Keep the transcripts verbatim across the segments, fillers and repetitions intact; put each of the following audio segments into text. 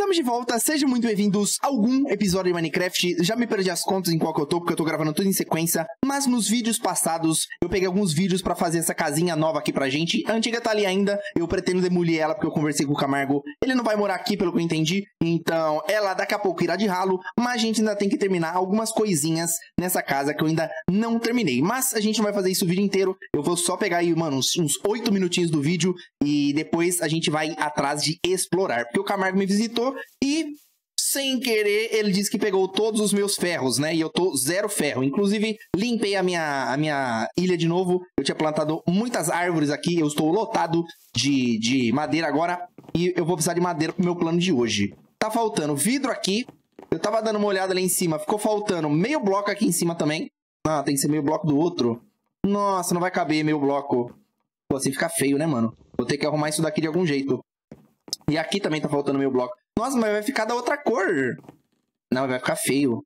Estamos de volta, sejam muito bem-vindos a algum episódio de Minecraft. Já me perdi as contas em qual que eu tô, porque eu tô gravando tudo em sequência. Mas nos vídeos passados, eu peguei alguns vídeos pra fazer essa casinha nova aqui pra gente. A antiga tá ali ainda, eu pretendo demolir ela porque eu conversei com o Camargo. Ele não vai morar aqui, pelo que eu entendi. Então, ela daqui a pouco irá de ralo. Mas a gente ainda tem que terminar algumas coisinhas nessa casa que eu ainda não terminei. Mas a gente não vai fazer isso o vídeo inteiro. Eu vou só pegar aí, mano, uns, uns oito minutinhos do vídeo. E depois a gente vai atrás de explorar. Porque o Camargo me visitou e, sem querer, ele disse que pegou todos os meus ferros, né? E eu tô zero ferro. Inclusive, limpei a minha, a minha ilha de novo. Eu tinha plantado muitas árvores aqui. Eu estou lotado de, de madeira agora. E eu vou precisar de madeira pro meu plano de hoje. Tá faltando vidro aqui. Eu tava dando uma olhada ali em cima. Ficou faltando meio bloco aqui em cima também. Ah, tem que ser meio bloco do outro. Nossa, não vai caber meio bloco. Pô, assim fica feio, né, mano? Vou ter que arrumar isso daqui de algum jeito. E aqui também tá faltando meio bloco. Nossa, mas vai ficar da outra cor. Não, vai ficar feio.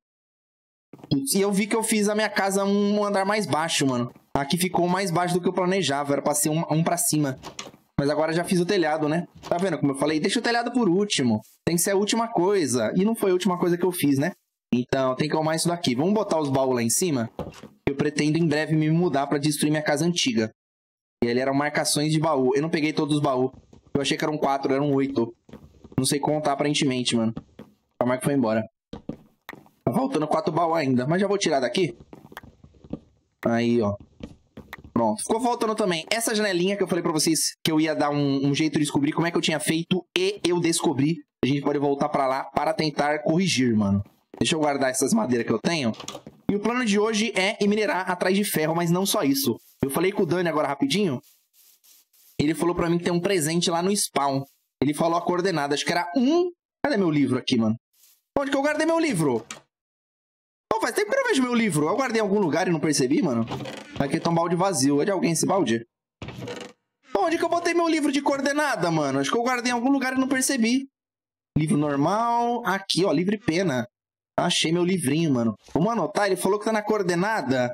E eu vi que eu fiz a minha casa um andar mais baixo, mano. Aqui ficou mais baixo do que eu planejava. Era pra ser um, um pra cima. Mas agora já fiz o telhado, né? Tá vendo como eu falei? Deixa o telhado por último. Tem que ser a última coisa. E não foi a última coisa que eu fiz, né? Então tem que arrumar isso daqui. Vamos botar os baús lá em cima. Eu pretendo em breve me mudar pra destruir minha casa antiga. E ali eram marcações de baú. Eu não peguei todos os baús. Eu achei que eram quatro, eram oito. Não sei contar aparentemente, mano. O Marco foi embora. Tá faltando quatro baús ainda. Mas já vou tirar daqui. Aí, ó. Pronto. Ficou faltando também essa janelinha que eu falei pra vocês que eu ia dar um, um jeito de descobrir como é que eu tinha feito. E eu descobri. A gente pode voltar pra lá para tentar corrigir, mano. Deixa eu guardar essas madeiras que eu tenho. E o plano de hoje é ir minerar atrás de ferro, mas não só isso. Eu falei com o Dani agora rapidinho. Ele falou pra mim que tem um presente lá no spawn. Ele falou a coordenada. Acho que era um... Cadê meu livro aqui, mano? Onde que eu guardei meu livro? Oh, faz tempo que eu não vejo meu livro. Eu guardei em algum lugar e não percebi, mano. Aqui tá um balde vazio. É de alguém esse balde? Onde que eu botei meu livro de coordenada, mano? Acho que eu guardei em algum lugar e não percebi. Livro normal. Aqui, ó. Livro e pena. Achei meu livrinho, mano. Vamos anotar. Ele falou que tá na coordenada.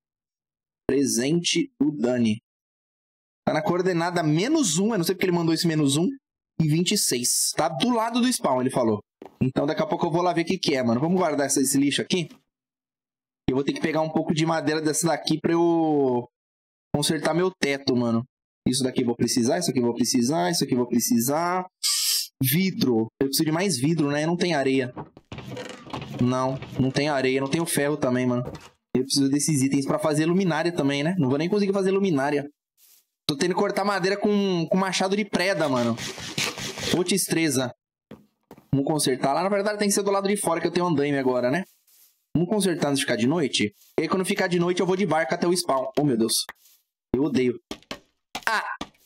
Presente do Dani. Tá na coordenada menos um. Eu não sei porque ele mandou esse menos um. E vinte e seis. Tá do lado do spawn, ele falou. Então daqui a pouco eu vou lá ver o que que é, mano. Vamos guardar essa, esse lixo aqui. Eu vou ter que pegar um pouco de madeira dessa daqui pra eu consertar meu teto, mano. Isso daqui eu vou precisar, isso aqui eu vou precisar, isso aqui eu vou precisar. Vidro. Eu preciso de mais vidro, né? Não tem areia. Não, não tem areia. Não tenho ferro também, mano. Eu preciso desses itens pra fazer luminária também, né? Não vou nem conseguir fazer luminária. Tô tendo que cortar madeira com, com machado de preda, mano. Putz, treza. Vamos consertar. Lá, na verdade, tem que ser do lado de fora que eu tenho andaime agora, né? Vamos consertar antes de ficar de noite. E aí, quando ficar de noite, eu vou de barco até o spawn. Oh, meu Deus. Eu odeio. Ah!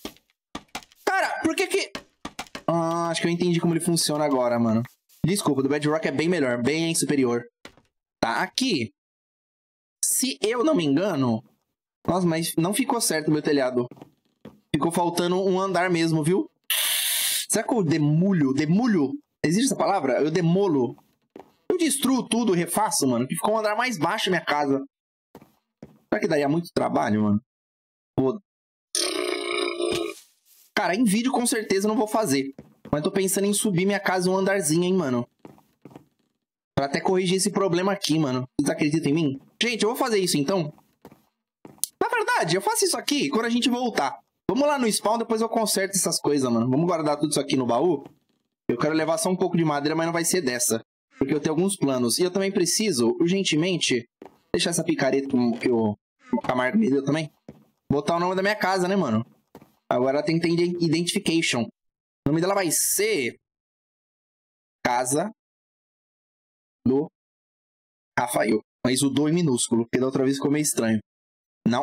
Cara, por que que... Ah, acho que eu entendi como ele funciona agora, mano. Desculpa, do Bedrock é bem melhor. Bem superior. Tá, aqui. Se eu não me engano... Nossa, mas não ficou certo o meu telhado. Ficou faltando um andar mesmo, viu? Será que eu demulho? Demulho? Existe essa palavra? Eu demolo. Eu destruo tudo, refaço, mano. Que ficou um andar mais baixo na minha casa. Será que daria muito trabalho, mano? Pô. Cara, em vídeo com certeza eu não vou fazer. Mas tô pensando em subir minha casa um andarzinho, hein, mano. Pra até corrigir esse problema aqui, mano. Vocês acreditam em mim? Gente, eu vou fazer isso então. Na verdade, eu faço isso aqui quando a gente voltar. Vamos lá no spawn, depois eu conserto essas coisas, mano. Vamos guardar tudo isso aqui no baú. Eu quero levar só um pouco de madeira, mas não vai ser dessa. Porque eu tenho alguns planos. E eu também preciso, urgentemente, deixar essa picareta que o Camargo me deu também. Botar o nome da minha casa, né, mano? Agora tem que ter identification. O nome dela vai ser... Casa do Rafael. Mas o do é minúsculo, porque da outra vez ficou meio estranho. Não.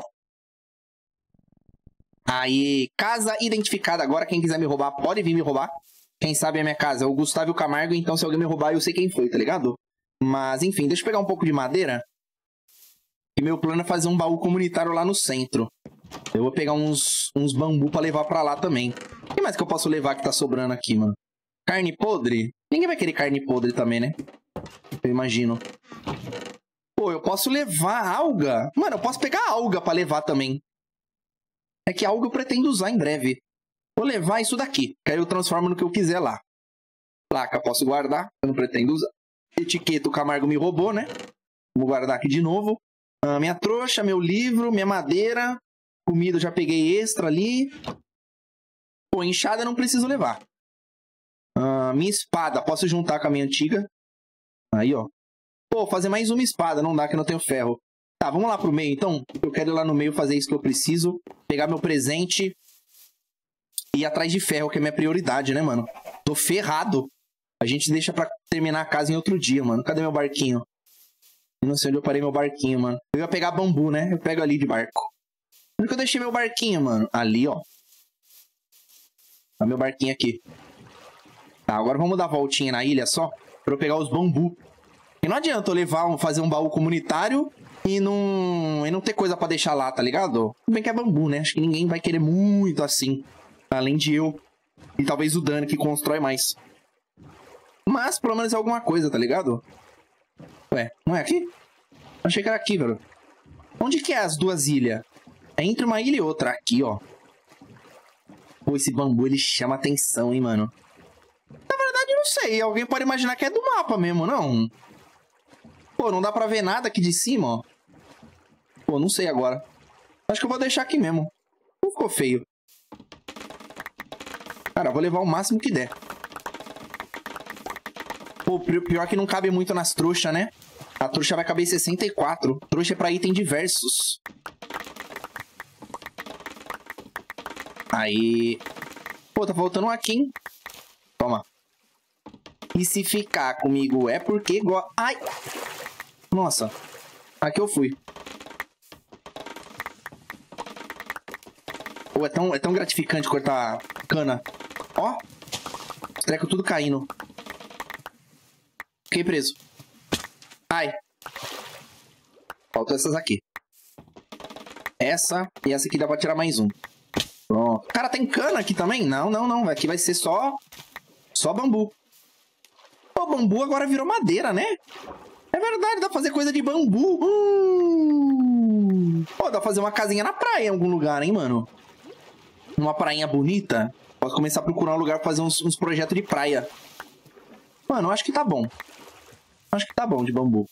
Aí, casa identificada. Agora, quem quiser me roubar, pode vir me roubar. Quem sabe é a minha casa. É o Gustavo e o Camargo, então se alguém me roubar, eu sei quem foi, tá ligado? Mas, enfim, deixa eu pegar um pouco de madeira. E meu plano é fazer um baú comunitário lá no centro. Eu vou pegar uns, uns bambu pra levar pra lá também. O que mais que eu posso levar que tá sobrando aqui, mano? Carne podre? Ninguém vai querer carne podre também, né? Eu imagino. Pô, eu posso levar alga? Mano, eu posso pegar alga pra levar também. É que alga eu pretendo usar em breve. Vou levar isso daqui, que aí eu transformo no que eu quiser lá. Placa, posso guardar. Eu não pretendo usar. Etiqueta, o Camargo me roubou, né? Vou guardar aqui de novo. Ah, minha trouxa, meu livro, minha madeira. Comida eu já peguei extra ali. Pô, enxada eu não preciso levar. Ah, minha espada, posso juntar com a minha antiga. Aí, ó. Pô, fazer mais uma espada, não dá que eu não tenho ferro. Tá, vamos lá pro meio, então. Eu quero ir lá no meio fazer isso que eu preciso. Pegar meu presente. E ir atrás de ferro, que é minha prioridade, né, mano? Tô ferrado. A gente deixa pra terminar a casa em outro dia, mano. Cadê meu barquinho? Eu não sei onde eu parei meu barquinho, mano. Eu ia pegar bambu, né? Eu pego ali de barco. Onde que eu deixei meu barquinho, mano? Ali, ó. Tá meu barquinho aqui. Tá, agora vamos dar a voltinha na ilha só. Pra eu pegar os bambu. E não adianta eu levar, fazer um baú comunitário e não, e não ter coisa pra deixar lá, tá ligado? Tudo bem que é bambu, né? Acho que ninguém vai querer muito assim. Além de eu. E talvez o Dani, que constrói mais. Mas, pelo menos é alguma coisa, tá ligado? Ué, não é aqui? Achei que era aqui, velho. Onde que é as duas ilhas? É entre uma ilha e outra. Aqui, ó. Pô, esse bambu, ele chama atenção, hein, mano. Na verdade, não sei. Alguém pode imaginar que é do mapa mesmo, não? Pô, não dá pra ver nada aqui de cima, ó. Pô, não sei agora. Acho que eu vou deixar aqui mesmo. Não ficou feio. Cara, eu vou levar o máximo que der. Pô, pior que não cabe muito nas trouxas, né? A trouxa vai caber em sessenta e quatro. Trouxa é pra item diversos. Aí. Pô, tá faltando um aqui, hein? Toma. E se ficar comigo é porque... Go... Ai! Nossa. Aqui eu fui. Pô, é tão, é tão gratificante cortar cana. Ó. Os trecos tudo caindo. Fiquei preso. Ai. Faltam essas aqui. Essa e essa aqui dá pra tirar mais um. Pronto. Cara, tem cana aqui também? Não, não, não. Aqui vai ser só... Só bambu. O bambu agora virou madeira, né? É verdade, dá pra fazer coisa de bambu. Hum. Pô, dá pra fazer uma casinha na praia em algum lugar, hein, mano? Uma prainha bonita. Posso começar a procurar um lugar pra fazer uns, uns projetos de praia. Mano, eu acho que tá bom. Acho que tá bom de bambu.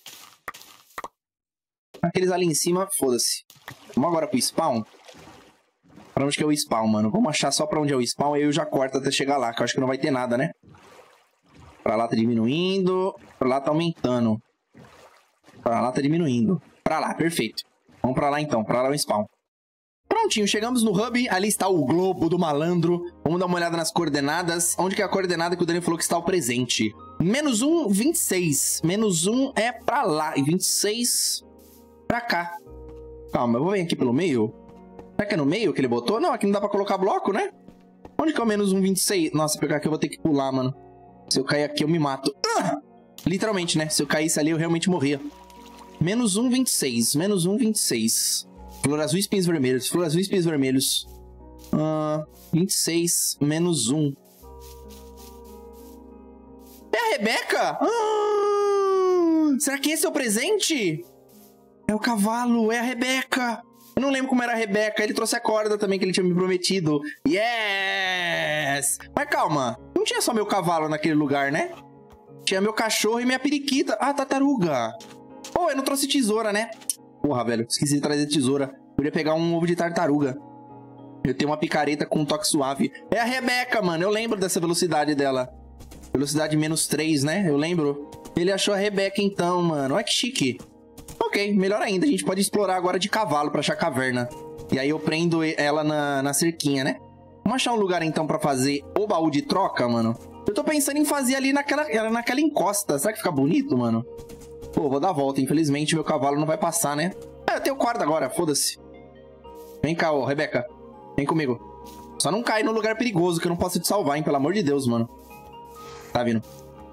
Aqueles ali em cima, foda-se. Vamos agora pro spawn. Pra onde que é o spawn, mano? Vamos achar só pra onde é o spawn e aí eu já corto até chegar lá, que eu acho que não vai ter nada, né? Pra lá tá diminuindo. Pra lá tá aumentando. Pra lá tá diminuindo. Pra lá, perfeito. Vamos pra lá então. Pra lá é o spawn. Prontinho, chegamos no hub. Ali está o globo do malandro. Vamos dar uma olhada nas coordenadas. Onde que é a coordenada que o Dani falou que está o presente? Menos um, vinte e seis. Menos um é pra lá. E vinte e seis pra cá. Calma, eu vou vir aqui pelo meio. Será que é no meio que ele botou? Não, aqui não dá pra colocar bloco, né? Onde que é o menos um, vinte e seis? Nossa, pegar aqui eu vou ter que pular, mano. Se eu cair aqui eu me mato. Ah! Literalmente, né? Se eu caísse ali eu realmente morria. Menos um, vinte e seis. Menos um, vinte e seis. Flor azul e espinhos vermelhos. Flor azul e espinhos vermelhos. Uh, vinte e seis menos um. É a Rebeca? Ah, será que esse é o presente? É o cavalo, é a Rebeca. Eu não lembro como era a Rebeca. Ele trouxe a corda também que ele tinha me prometido. Yes! Mas calma. Não tinha só meu cavalo naquele lugar, né? Tinha meu cachorro e minha periquita. Ah, tartaruga. Pô, eu não trouxe tesoura, né? Porra, velho. Esqueci de trazer tesoura. Eu ia pegar um ovo de tartaruga. Eu tenho uma picareta com um toque suave. É a Rebeca, mano. Eu lembro dessa velocidade dela. Velocidade menos três, né? Eu lembro. Ele achou a Rebeca então, mano. Olha que chique. Ok, melhor ainda. A gente pode explorar agora de cavalo pra achar a caverna. E aí eu prendo ela na, na cerquinha, né? Vamos achar um lugar então pra fazer o baú de troca, mano. Eu tô pensando em fazer ali naquela, naquela encosta. Será que fica bonito, mano? Pô, vou dar a volta. Infelizmente, meu cavalo não vai passar, né? Ah, eu tenho corda agora. Foda-se. Vem cá, ô, Rebeca. Vem comigo. Só não cai no lugar perigoso que eu não posso te salvar, hein? Pelo amor de Deus, mano. Tá vindo.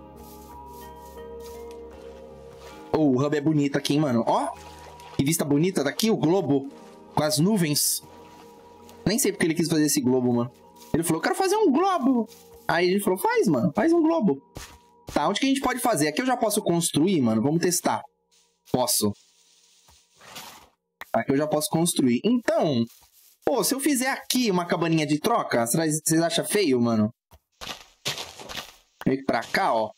Oh, o hub é bonito aqui, hein, mano. Ó, que vista bonita daqui, o globo com as nuvens. Nem sei porque ele quis fazer esse globo, mano. Ele falou, quero fazer um globo. Aí ele falou, faz, mano. Faz um globo. Tá, onde que a gente pode fazer? Aqui eu já posso construir, mano. Vamos testar. Posso. Aqui eu já posso construir. Então, pô, se eu fizer aqui uma cabaninha de troca, vocês acham feio, mano? Vem pra cá, ó.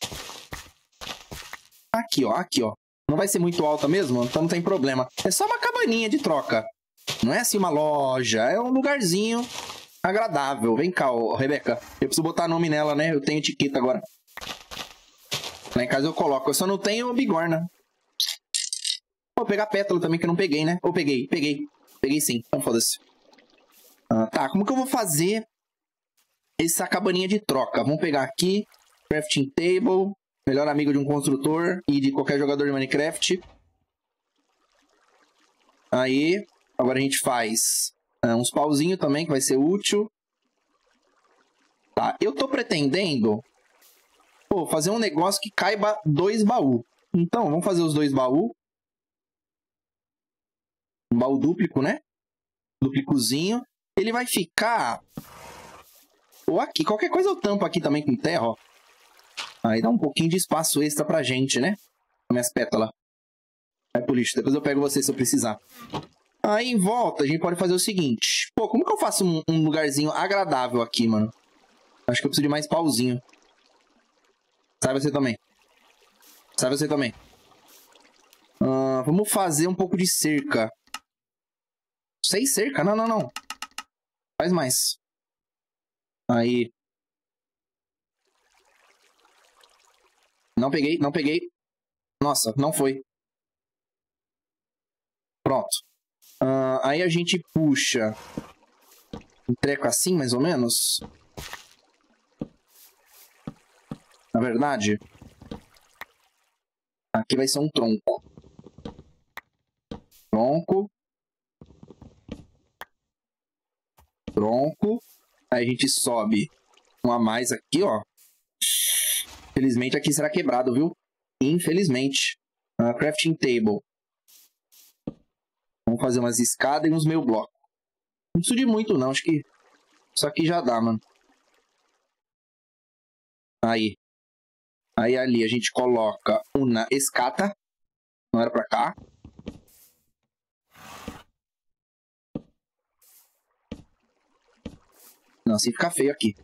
Aqui, ó. Aqui, ó. Não vai ser muito alta mesmo, então não tem problema. É só uma cabaninha de troca. Não é assim uma loja. É um lugarzinho agradável. Vem cá, ó, Rebeca. Eu preciso botar nome nela, né? Eu tenho etiqueta agora. Lá em casa eu coloco. Eu só não tenho bigorna. Vou pegar pétala também, que eu não peguei, né? Ou peguei, peguei. Peguei sim. Então foda-se. Ah, tá, como que eu vou fazer essa cabaninha de troca? Vamos pegar aqui. Crafting table. Melhor amigo de um construtor e de qualquer jogador de Minecraft. Aí. Agora a gente faz ah, uns pauzinhos também, que vai ser útil. Tá, eu tô pretendendo... Pô, fazer um negócio que caiba dois baús. Então, vamos fazer os dois baús. Um baú dúplico, né? Duplicozinho. Ele vai ficar... Ou aqui. Qualquer coisa eu tampo aqui também com terra, ó. Aí dá um pouquinho de espaço extra pra gente, né? Minhas pétalas. Vai pro lixo. Depois eu pego você se eu precisar. Aí em volta a gente pode fazer o seguinte. Pô, como que eu faço um, um lugarzinho agradável aqui, mano? Acho que eu preciso de mais pauzinho. Sai você também. Sai você também. Uh, vamos fazer um pouco de cerca. Seis cerca? Não, não, não. Faz mais. Aí. Não peguei, não peguei. Nossa, não foi. Pronto. Uh, aí a gente puxa um treco assim, mais ou menos. Na verdade, aqui vai ser um tronco. Tronco. Tronco. Aí a gente sobe um a mais aqui, ó. Infelizmente aqui será quebrado, viu? Infelizmente. Uh, crafting table. Vamos fazer umas escadas e uns meio bloco. Não preciso de muito, não. Acho que isso aqui já dá, mano. Aí. Aí ali a gente coloca uma escata. Não era pra cá. Não, assim fica feio aqui.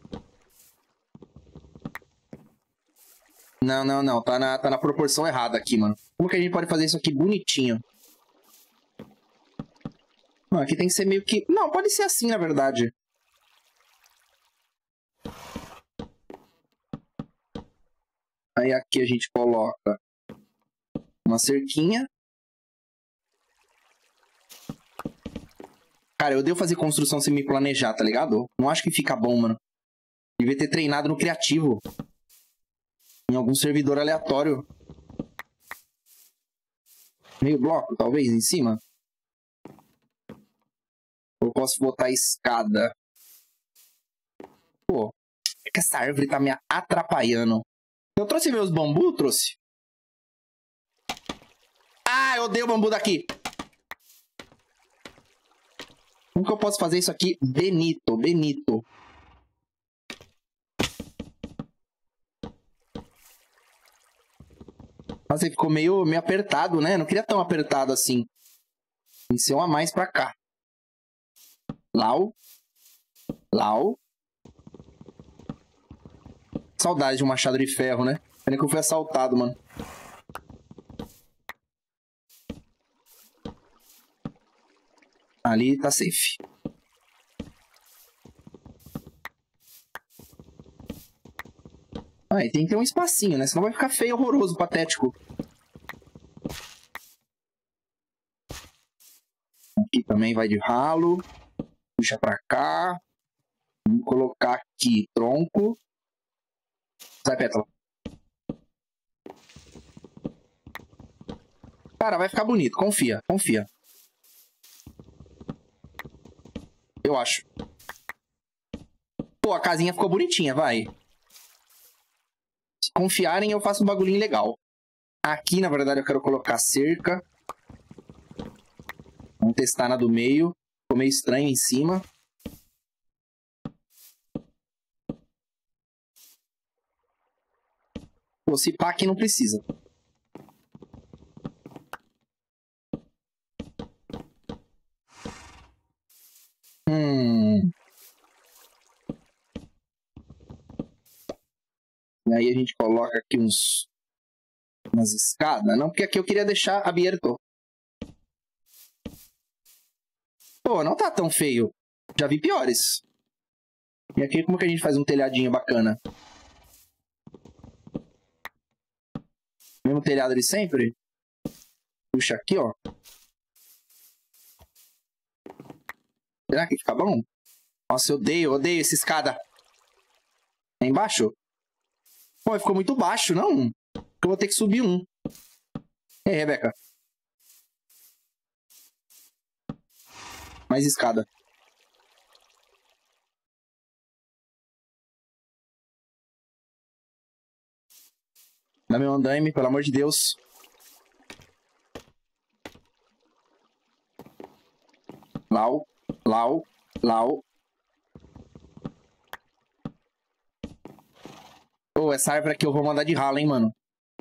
Não, não, não. Tá na, tá na proporção errada aqui, mano. Como que a gente pode fazer isso aqui bonitinho? Não, aqui tem que ser meio que... Não, pode ser assim, na verdade. Aí aqui a gente coloca uma cerquinha. Cara, eu devo fazer construção sem me planejar, tá ligado? Não acho que fica bom, mano. Devia ter treinado no criativo. Em algum servidor aleatório. Meio bloco, talvez, em cima. Eu posso botar escada. Pô, é que essa árvore tá me atrapalhando. Eu trouxe meus bambu, trouxe? Ah, eu odeio o bambu daqui. Como que eu posso fazer isso aqui? Benito, Benito. Nossa, ficou meio, meio apertado, né? Não queria tão apertado assim. Tem que ser um a mais pra cá. Lau. Lau. Saudade de um machado de ferro, né? Pena que eu fui assaltado, mano. Ali tá safe. Ah, e tem que ter um espacinho, né? Senão vai ficar feio, horroroso, patético. Aqui também vai de ralo. Puxa pra cá. Vamos colocar aqui tronco. Sai, pétala. Cara, vai ficar bonito. Confia, confia. Eu acho. Pô, a casinha ficou bonitinha, vai. Se confiarem, eu faço um bagulhinho legal. Aqui, na verdade, eu quero colocar cerca. Vamos testar na do meio. Ficou meio estranho em cima. Pô, se pá aqui não precisa. Hum... a gente coloca aqui uns... umas escadas. Não, porque aqui eu queria deixar aberto. Pô, não tá tão feio. Já vi piores. E aqui como que a gente faz um telhadinho bacana? Mesmo telhado de sempre? Puxa aqui, ó. Será que fica bom? Nossa, eu odeio, odeio essa escada. É embaixo? Pô, ficou muito baixo, não? Eu vou ter que subir um. Ei, Rebeca. Mais escada. Dá meu andaime, pelo amor de Deus. Lau, lau, lau. Pô, essa árvore aqui eu vou mandar de ralo, hein, mano.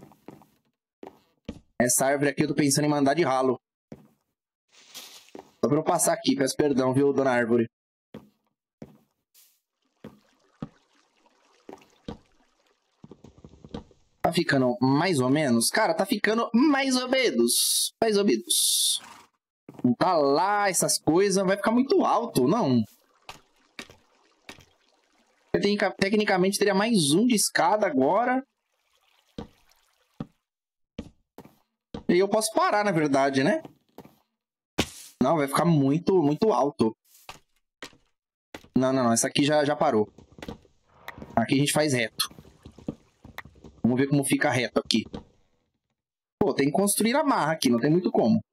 Essa árvore aqui eu tô pensando em mandar de ralo. Só pra eu passar aqui, peço perdão, viu, dona árvore. Tá ficando mais ou menos? Cara, tá ficando mais ou menos. Mais ou menos. Não tá lá essas coisas. Vai ficar muito alto, não? Eu tenho, tecnicamente teria mais um de escada agora. E eu posso parar, na verdade, né? Não, vai ficar muito, muito alto. Não, não, não. Essa aqui já, já parou. Aqui a gente faz reto. Vamos ver como fica reto aqui. Pô, tem que construir a marra aqui. Não tem muito como.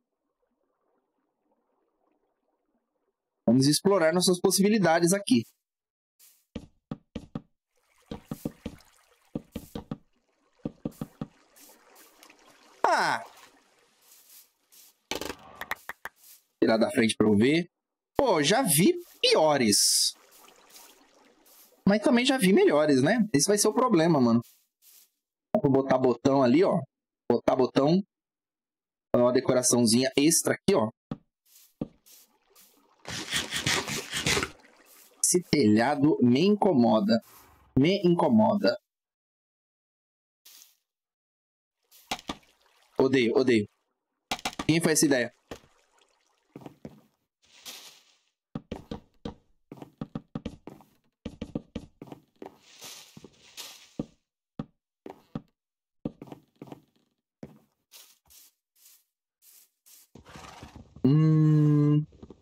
Vamos explorar nossas possibilidades aqui. Ah! Tirar da frente pra eu ver. Pô, já vi piores. Mas também já vi melhores, né? Esse vai ser o problema, mano. Vou botar botão ali, ó. Botar botão. Dar uma decoraçãozinha extra aqui, ó. Esse telhado me incomoda. Me incomoda. Odeio, odeio. Quem foi essa ideia? Hum...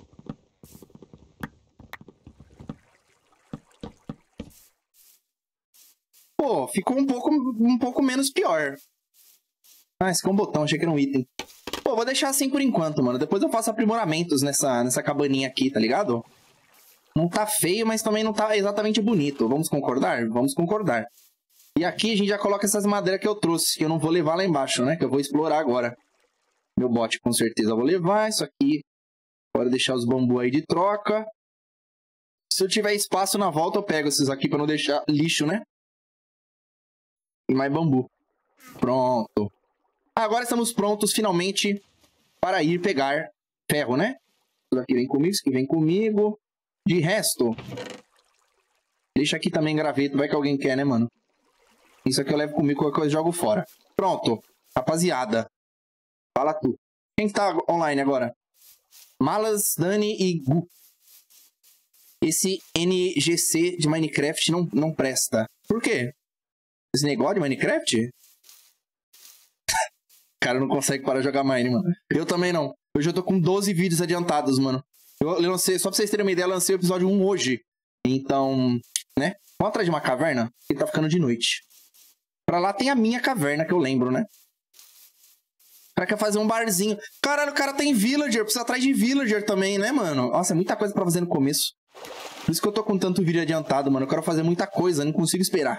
Pô, ficou um pouco, um pouco menos pior. Ah, esse aqui é um botão, achei que era um item. Pô, vou deixar assim por enquanto, mano. Depois eu faço aprimoramentos nessa, nessa cabaninha aqui, tá ligado? Não tá feio, mas também não tá exatamente bonito. Vamos concordar? Vamos concordar. E aqui a gente já coloca essas madeiras que eu trouxe, que eu não vou levar lá embaixo, né? Que eu vou explorar agora. Meu bote com certeza eu vou levar. Isso aqui, bora deixar os bambus aí de troca. Se eu tiver espaço na volta, eu pego esses aqui pra não deixar lixo, né? E mais bambu. Pronto. Agora estamos prontos, finalmente, para ir pegar ferro, né? Isso aqui vem comigo, isso aqui vem comigo. De resto, deixa aqui também graveto, vai que alguém quer, né, mano? Isso aqui eu levo comigo, qualquer coisa eu jogo fora. Pronto, rapaziada. Fala tu. Quem tá online agora? Malas, Dani e Gu. Esse N G C de Minecraft não, não presta. Por quê? Esse negócio de Minecraft? Cara, não consegue parar de jogar Mine, mano. Eu também não. Hoje eu tô com doze vídeos adiantados, mano. Eu lancei, só pra vocês terem uma ideia, eu lancei o episódio um hoje. Então, né? Vamos atrás de uma caverna? Que tá ficando de noite. Pra lá tem a minha caverna, que eu lembro, né? O cara quer fazer um barzinho. Caralho, o cara tem villager. Precisa atrás de villager também, né, mano? Nossa, é muita coisa pra fazer no começo. Por isso que eu tô com tanto vídeo adiantado, mano. Eu quero fazer muita coisa, não consigo esperar.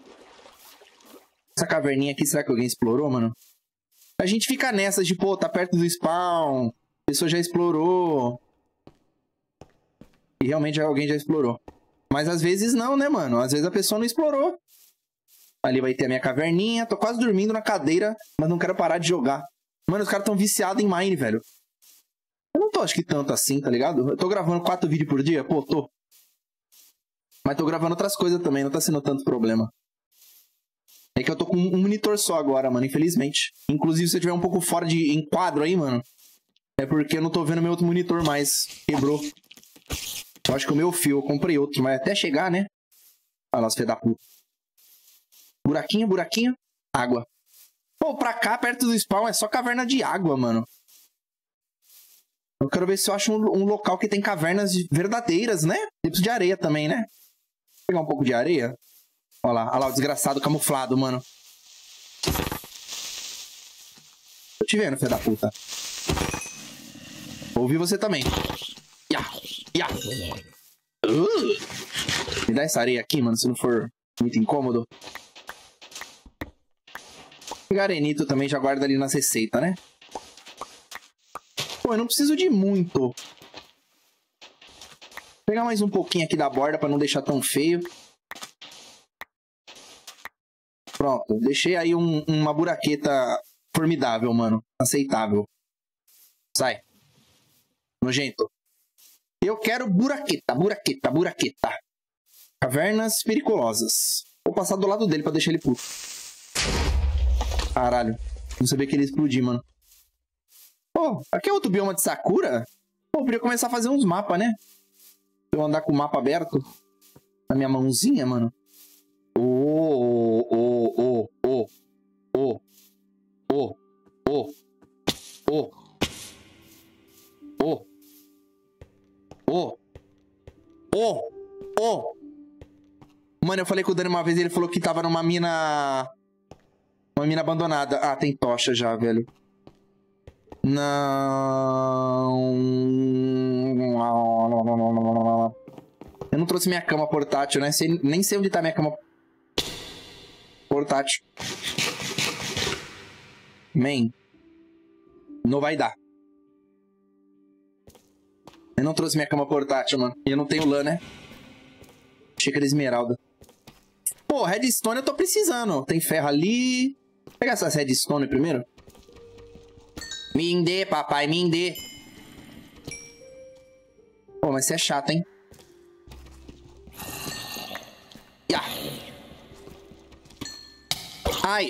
Essa caverninha aqui, será que alguém explorou, mano? A gente fica nessas de, pô, tá perto do spawn. A pessoa já explorou. E realmente alguém já explorou. Mas às vezes não, né, mano? Às vezes a pessoa não explorou. Ali vai ter a minha caverninha. Tô quase dormindo na cadeira, mas não quero parar de jogar. Mano, os caras tão viciados em Mine, velho. Eu não tô, acho que tanto assim, tá ligado? Eu tô gravando quatro vídeos por dia? Pô, tô. Mas tô gravando outras coisas também, não tá sendo tanto problema. É que eu tô com um monitor só agora, mano, infelizmente. Inclusive, se eu tiver um pouco fora de enquadro aí, mano, é porque eu não tô vendo meu outro monitor mais. Quebrou. Eu acho que o meu fio, eu comprei outro, mas até chegar, né? Olha lá, os filhos da puta. Buraquinho, buraquinho. Água. Pô, pra cá, perto do spawn, é só caverna de água, mano. Eu quero ver se eu acho um, um local que tem cavernas verdadeiras, né? Tipos de areia também, né? Vou pegar um pouco de areia. Olha lá, olha lá o desgraçado camuflado, mano. Tô te vendo, filho da puta. Ouvi você também. Ya, ya. Uh. Me dá essa areia aqui, mano, se não for muito incômodo. Garenito também já guarda ali nas receitas, né? Pô, eu não preciso de muito. Vou pegar mais um pouquinho aqui da borda pra não deixar tão feio. Pronto, deixei aí um, uma buraqueta formidável, mano. Aceitável. Sai. Nojento. Eu quero buraqueta, buraqueta, buraqueta. Cavernas periculosas. Vou passar do lado dele pra deixar ele puto. Caralho. Não sabia que ele ia explodir, mano. Pô, aqui é outro bioma de Sakura? Pô, eu podia começar a fazer uns mapas, né? Eu andar com o mapa aberto na minha mãozinha, mano. Ô, ô, ô, ô, ô, ô, ô, ô, ô, ô, ô, ô. Mano, eu falei com o Dani uma vez e ele falou que tava numa mina... Uma mina abandonada. Ah, tem tocha já, velho. Não... Eu não trouxe minha cama portátil, né? Sei, nem sei onde tá minha cama portátil. Man. Não vai dar. Eu não trouxe minha cama portátil, mano. E eu não tenho lã, né? Xícara esmeralda. Pô, redstone eu tô precisando. Tem ferro ali. Vou pegar essas redstone primeiro. Me dê, papai, me dê. Pô, mas você é chato, hein? Ya. Ai.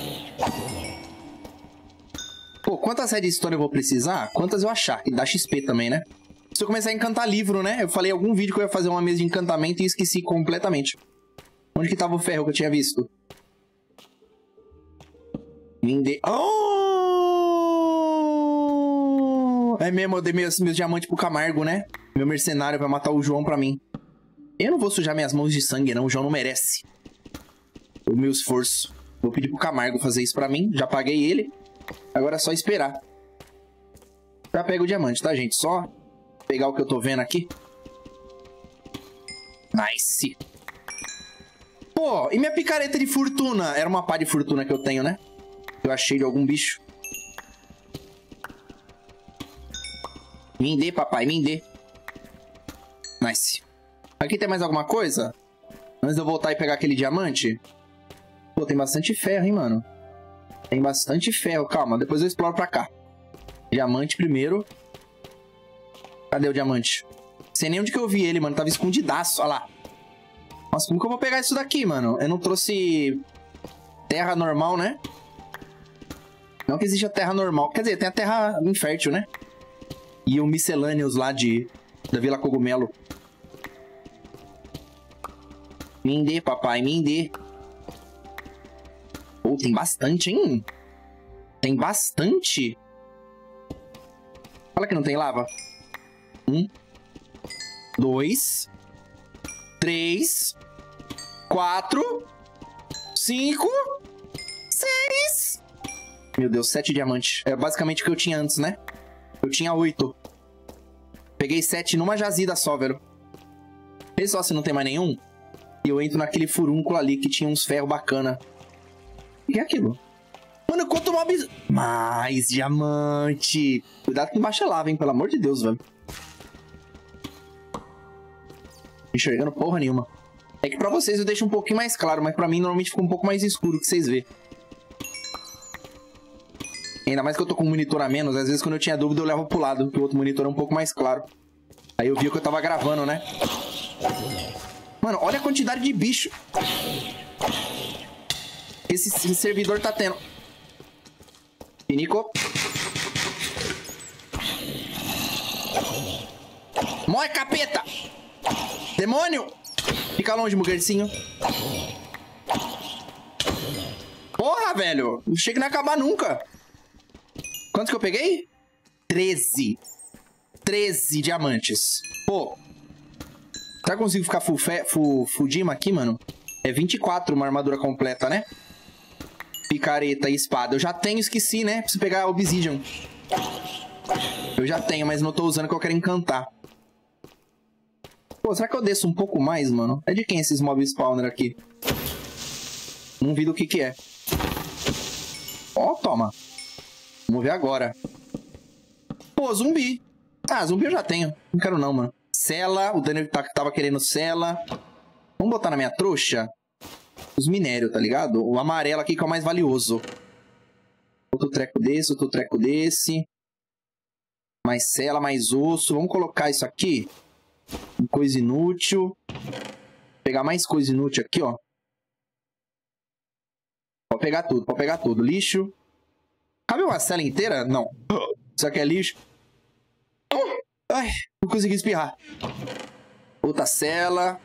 Pô, quantas redstone eu vou precisar? Quantas eu achar? E dá X P também, né? Se eu começar a encantar livro, né? Eu falei em algum vídeo que eu ia fazer uma mesa de encantamento e esqueci completamente. Onde que tava o ferro que eu tinha visto? Minde... Oh! É mesmo, eu dei meus, meus diamantes pro Camargo, né? Meu mercenário vai matar o João pra mim. Eu não vou sujar minhas mãos de sangue, não. O João não merece o meu esforço. Vou pedir pro Camargo fazer isso pra mim. Já paguei ele. Agora é só esperar. Já pega o diamante, tá, gente? Só pegar o que eu tô vendo aqui. Nice. Pô, e minha picareta de fortuna? Era uma pá de fortuna que eu tenho, né? Eu achei de algum bicho. Me dê, papai, me dê. Nice. Aqui tem mais alguma coisa? Antes de eu voltar e pegar aquele diamante? Pô, tem bastante ferro, hein, mano? Tem bastante ferro. Calma, depois eu exploro pra cá. Diamante primeiro. Cadê o diamante? Sei nem onde que eu vi ele, mano. Tava escondidaço. Olha lá. Nossa, como que eu vou pegar isso daqui, mano? Eu não trouxe terra normal, né? Não que existe a terra normal. Quer dizer, tem a terra infértil, né? E o miscelâneos lá de... da Vila Cogumelo. Me dê, papai, me dê. Pô, tem bastante, hein? Tem bastante. Fala que não tem lava. Um. Dois. Três. Quatro. Cinco. Seis. Meu Deus, sete diamantes. É basicamente o que eu tinha antes, né? Eu tinha oito. Peguei sete numa jazida só, velho. Vê só se não tem mais nenhum. E eu entro naquele furúnculo ali que tinha uns ferros bacana. O que é aquilo? Mano, quanto mob... Mais diamante. Cuidado que embaixo é lava, hein? Pelo amor de Deus, velho. Enxergando porra nenhuma. É que pra vocês eu deixo um pouquinho mais claro, mas pra mim normalmente fica um pouco mais escuro que vocês vê. Ainda mais que eu tô com um monitor a menos. Às vezes quando eu tinha dúvida eu levo pro lado, que o outro monitor é um pouco mais claro. Aí eu vi que eu tava gravando, né? Mano, olha a quantidade de bicho. esse, esse servidor tá tendo. Pinico. Morre, capeta! Demônio! Fica longe, mugercinho. Porra, velho! Não chega a acabar nunca. Quantos que eu peguei? treze. treze diamantes. Pô. Será que eu consigo ficar full, fe... full, full Dima aqui, mano? É vinte e quatro uma armadura completa, né? Picareta e espada. Eu já tenho, esqueci, né? Preciso pegar a Obsidian. Eu já tenho, mas não tô usando que eu quero encantar. Pô, será que eu desço um pouco mais, mano? É de quem esses mob spawner aqui? Não vi do que que é. Ó, toma. Vamos ver agora. Pô, zumbi. Ah, zumbi eu já tenho. Não quero não, mano. Cela. O Daniel tá, tava querendo cela. Vamos botar na minha trouxa? Os minérios, tá ligado? O amarelo aqui que é o mais valioso. Outro treco desse, outro treco desse. Mais cela, mais osso. Vamos colocar isso aqui. Coisa inútil. Pegar mais coisa inútil aqui, ó. Pode pegar tudo, pode pegar tudo. Lixo. Cabe uma cela inteira? Não. Isso aqui é lixo. Ai, não consegui espirrar. Outra cela.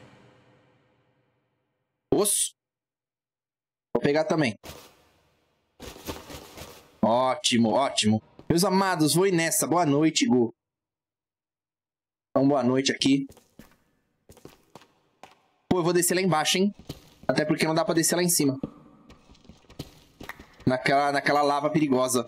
Osso. Vou pegar também. Ótimo, ótimo. Meus amados, vou ir nessa. Boa noite, Gu. Então, boa noite aqui. Pô, eu vou descer lá embaixo, hein? Até porque não dá pra descer lá em cima. Naquela, naquela lava perigosa.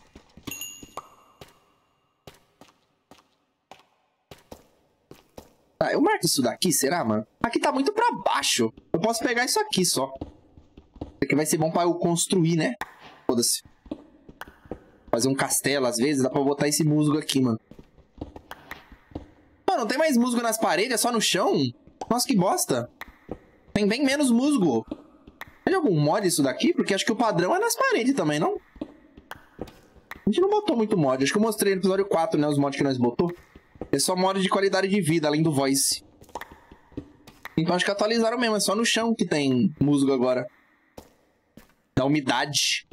Ah, eu marco isso daqui, será, mano? Aqui tá muito pra baixo. Eu posso pegar isso aqui só. Isso aqui vai ser bom pra eu construir, né? Foda-se. Fazer um castelo, às vezes, dá pra botar esse musgo aqui, mano. Mano, não tem mais musgo nas paredes, é só no chão? Nossa, que bosta. Tem bem menos musgo. Tem algum mod isso daqui? Porque acho que o padrão é nas paredes também, não? A gente não botou muito mod. Acho que eu mostrei no episódio quatro, né? Os mods que nós botou. É só mod de qualidade de vida, além do voice. Então acho que atualizaram mesmo. É só no chão que tem musgo agora. Da umidade.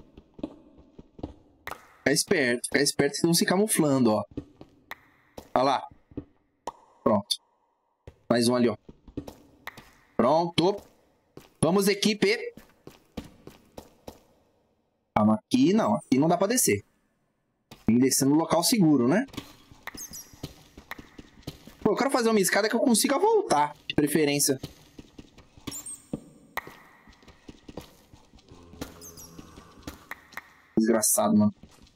Fica esperto. Fica esperto que vocês vão se camuflando, ó. Olha lá. Pronto. Mais um ali, ó. Pronto. Vamos, equipe. Calma, aqui não. Aqui não dá pra descer. Tem que descer no local seguro, né? Pô, eu quero fazer uma escada que eu consiga voltar. De preferência. Desgraçado, mano.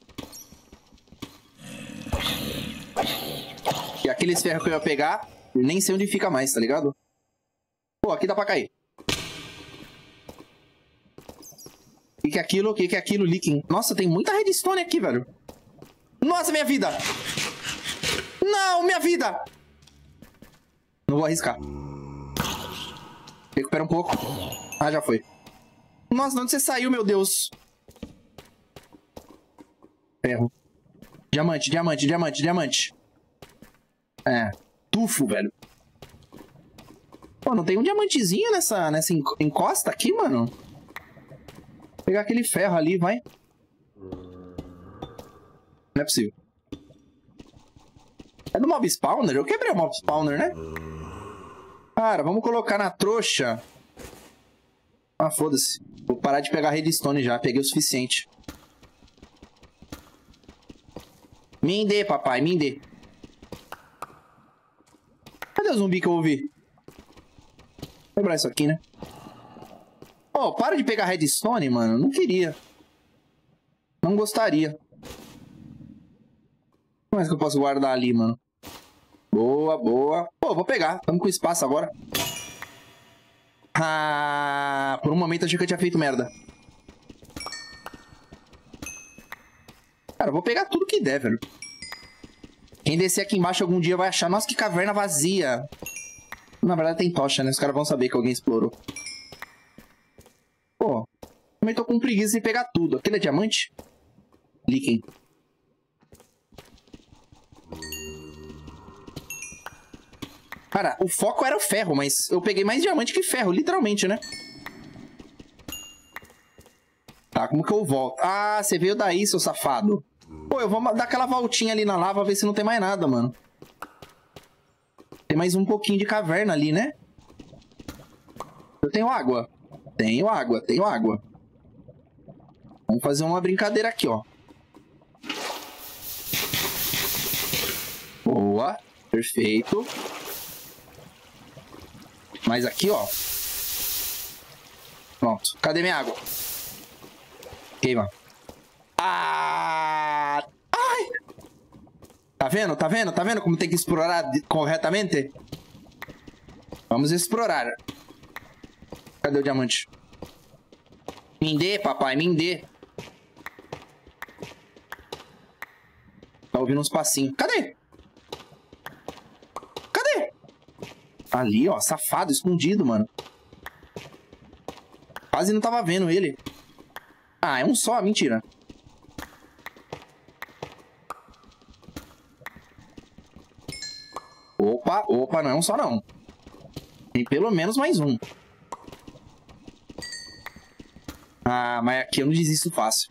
E aqueles ferros que eu ia pegar, nem sei onde fica mais, tá ligado? Pô, aqui dá pra cair. O que que é aquilo? O que que é aquilo? Leaking. Nossa, tem muita redstone aqui, velho. Nossa, minha vida! Não, minha vida! Não vou arriscar. Recupera um pouco. Ah, já foi. Nossa, de onde você saiu, meu Deus? Ferro. Diamante, diamante, diamante, diamante. É. Tufo, velho. Pô, não tem um diamantezinho nessa, nessa encosta aqui, mano? Vou pegar aquele ferro ali, vai. Não é possível. É do mob spawner? Eu quebrei o mob spawner, né? Cara, vamos colocar na trouxa. Ah, foda-se. Vou parar de pegar redstone já. Peguei o suficiente. Me dê, papai. Me dê. Cadê o zumbi que eu ouvi? Vou quebrar isso aqui, né? Oh, para de pegar redstone, mano. Não queria. Não gostaria. Como é que eu posso guardar ali, mano? Boa, boa. Pô, vou pegar. Tamo com espaço agora. Ah, por um momento achei que eu tinha feito merda. Cara, eu vou pegar tudo que der, velho. Quem descer aqui embaixo algum dia vai achar... Nossa, que caverna vazia. Na verdade tem tocha, né? Os caras vão saber que alguém explorou. Pô, também tô com preguiça de pegar tudo. Aquele é diamante? Cliquem. Cara, o foco era o ferro, mas eu peguei mais diamante que ferro, literalmente, né? Tá, como que eu volto? Ah, você veio daí, seu safado. Pô, eu vou dar aquela voltinha ali na lava, ver se não tem mais nada, mano. Tem mais um pouquinho de caverna ali, né? Eu tenho água. Tenho água, tenho água. Vamos fazer uma brincadeira aqui, ó. Boa. Perfeito. Mais aqui, ó. Pronto. Cadê minha água? Queima. Ah! Ai! Tá vendo? Tá vendo? Tá vendo como tem que explorar corretamente? Vamos explorar. Cadê o diamante? Me dê, papai, me dê. Tá ouvindo uns passinhos. Cadê? Cadê? Ali, ó. Safado, escondido, mano. Quase não tava vendo ele. Ah, é um só. Mentira. Opa, opa, não é um só, não. Tem pelo menos mais um. Ah, mas aqui eu não desisto fácil.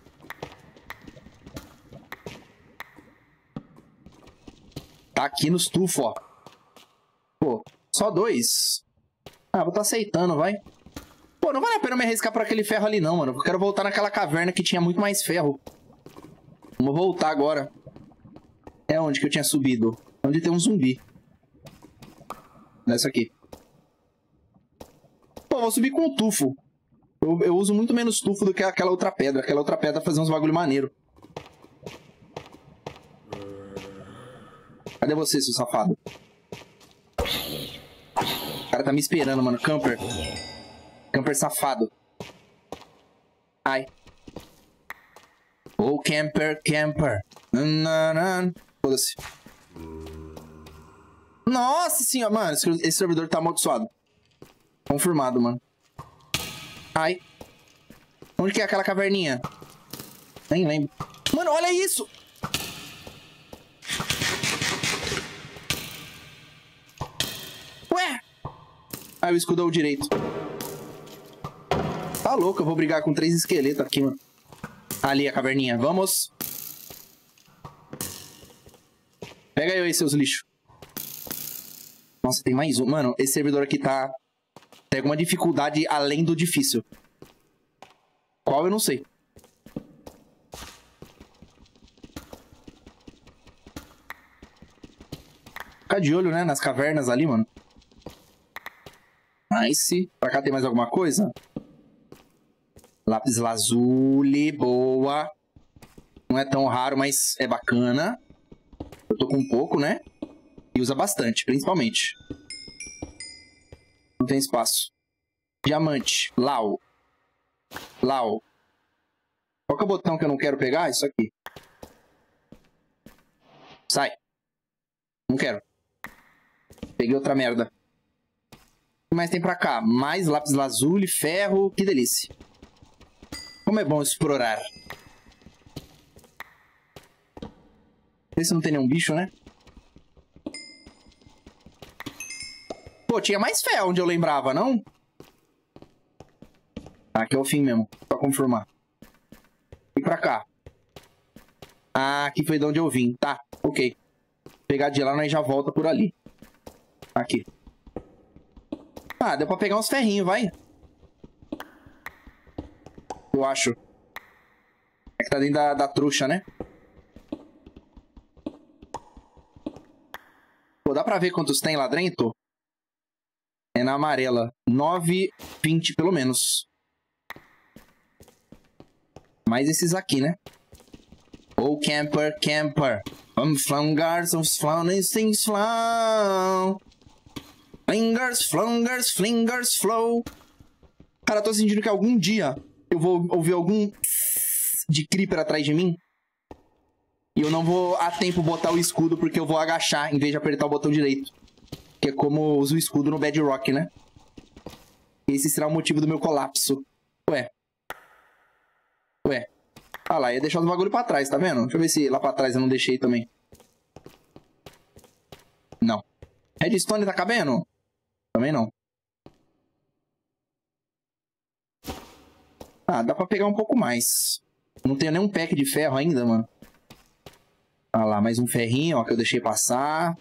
Tá aqui no estufo, ó. Pô, só dois. Ah, vou tá aceitando, vai. Pô, não vale a pena me arriscar por aquele ferro ali não, mano. Eu quero voltar naquela caverna que tinha muito mais ferro. Vamos voltar agora. É onde que eu tinha subido? Onde tem um zumbi. Nessa aqui. Pô, vou subir com o tufo. Eu, eu uso muito menos tufo do que aquela outra pedra. Aquela outra pedra fazia uns bagulho maneiro. Cadê você, seu safado? O cara tá me esperando, mano. Camper. Camper safado. Ai. Oh, camper, camper. Foda-se. Nossa senhora. Mano, esse, esse servidor tá amaldiçoado. Confirmado, mano. Ai. Onde que é aquela caverninha? Nem lembro. Mano, olha isso! Ué! Ah, o escudo é o direito. Tá louco, eu vou brigar com três esqueletos aqui, mano. Ali a caverninha. Vamos. Pega eu aí, seus lixos. Nossa, tem mais um. Mano, esse servidor aqui tá... Tem alguma dificuldade além do difícil. Qual eu não sei. Ficar de olho, né? Nas cavernas ali, mano. Nice. Pra cá tem mais alguma coisa? Lápis lazuli. Boa. Não é tão raro, mas é bacana. Eu tô com um pouco, né? E usa bastante, principalmente. Não tem espaço. Diamante. Lau. Lau. Qual que é o botão que eu não quero pegar? Isso aqui. Sai. Não quero. Peguei outra merda. O que mais tem pra cá? Mais lápis lazuli, ferro. Que delícia. Como é bom explorar. Vê se não tem nenhum bicho, né? Pô, tinha mais ferro onde eu lembrava, não? Ah, aqui é o fim mesmo. Pra confirmar. E pra cá. Ah, aqui foi de onde eu vim. Tá, ok. Pegar de lá, nós já volta por ali. Aqui. Ah, deu pra pegar uns ferrinhos, vai. Eu acho. É que tá dentro da, da trouxa, né? Pô, dá pra ver quantos tem lá dentro? É na amarela. nove, vinte pelo menos. Mais esses aqui, né? Oh, camper, camper. Vamos flangar, vamos flangar, things flow. Flingers, flungers, flingers, flow. Cara, tô sentindo que algum dia eu vou ouvir algum de creeper atrás de mim. E eu não vou a tempo botar o escudo porque eu vou agachar em vez de apertar o botão direito. Que é como eu uso o escudo no Bedrock, né? Esse será o motivo do meu colapso. Ué. Ué. Ah lá, ia deixar os bagulho pra trás, tá vendo? Deixa eu ver se lá pra trás eu não deixei também. Não. Redstone tá cabendo? Também não. Ah, dá pra pegar um pouco mais. Não tenho nenhum pack de ferro ainda, mano. Olha lá, mais um ferrinho, ó, que eu deixei passar.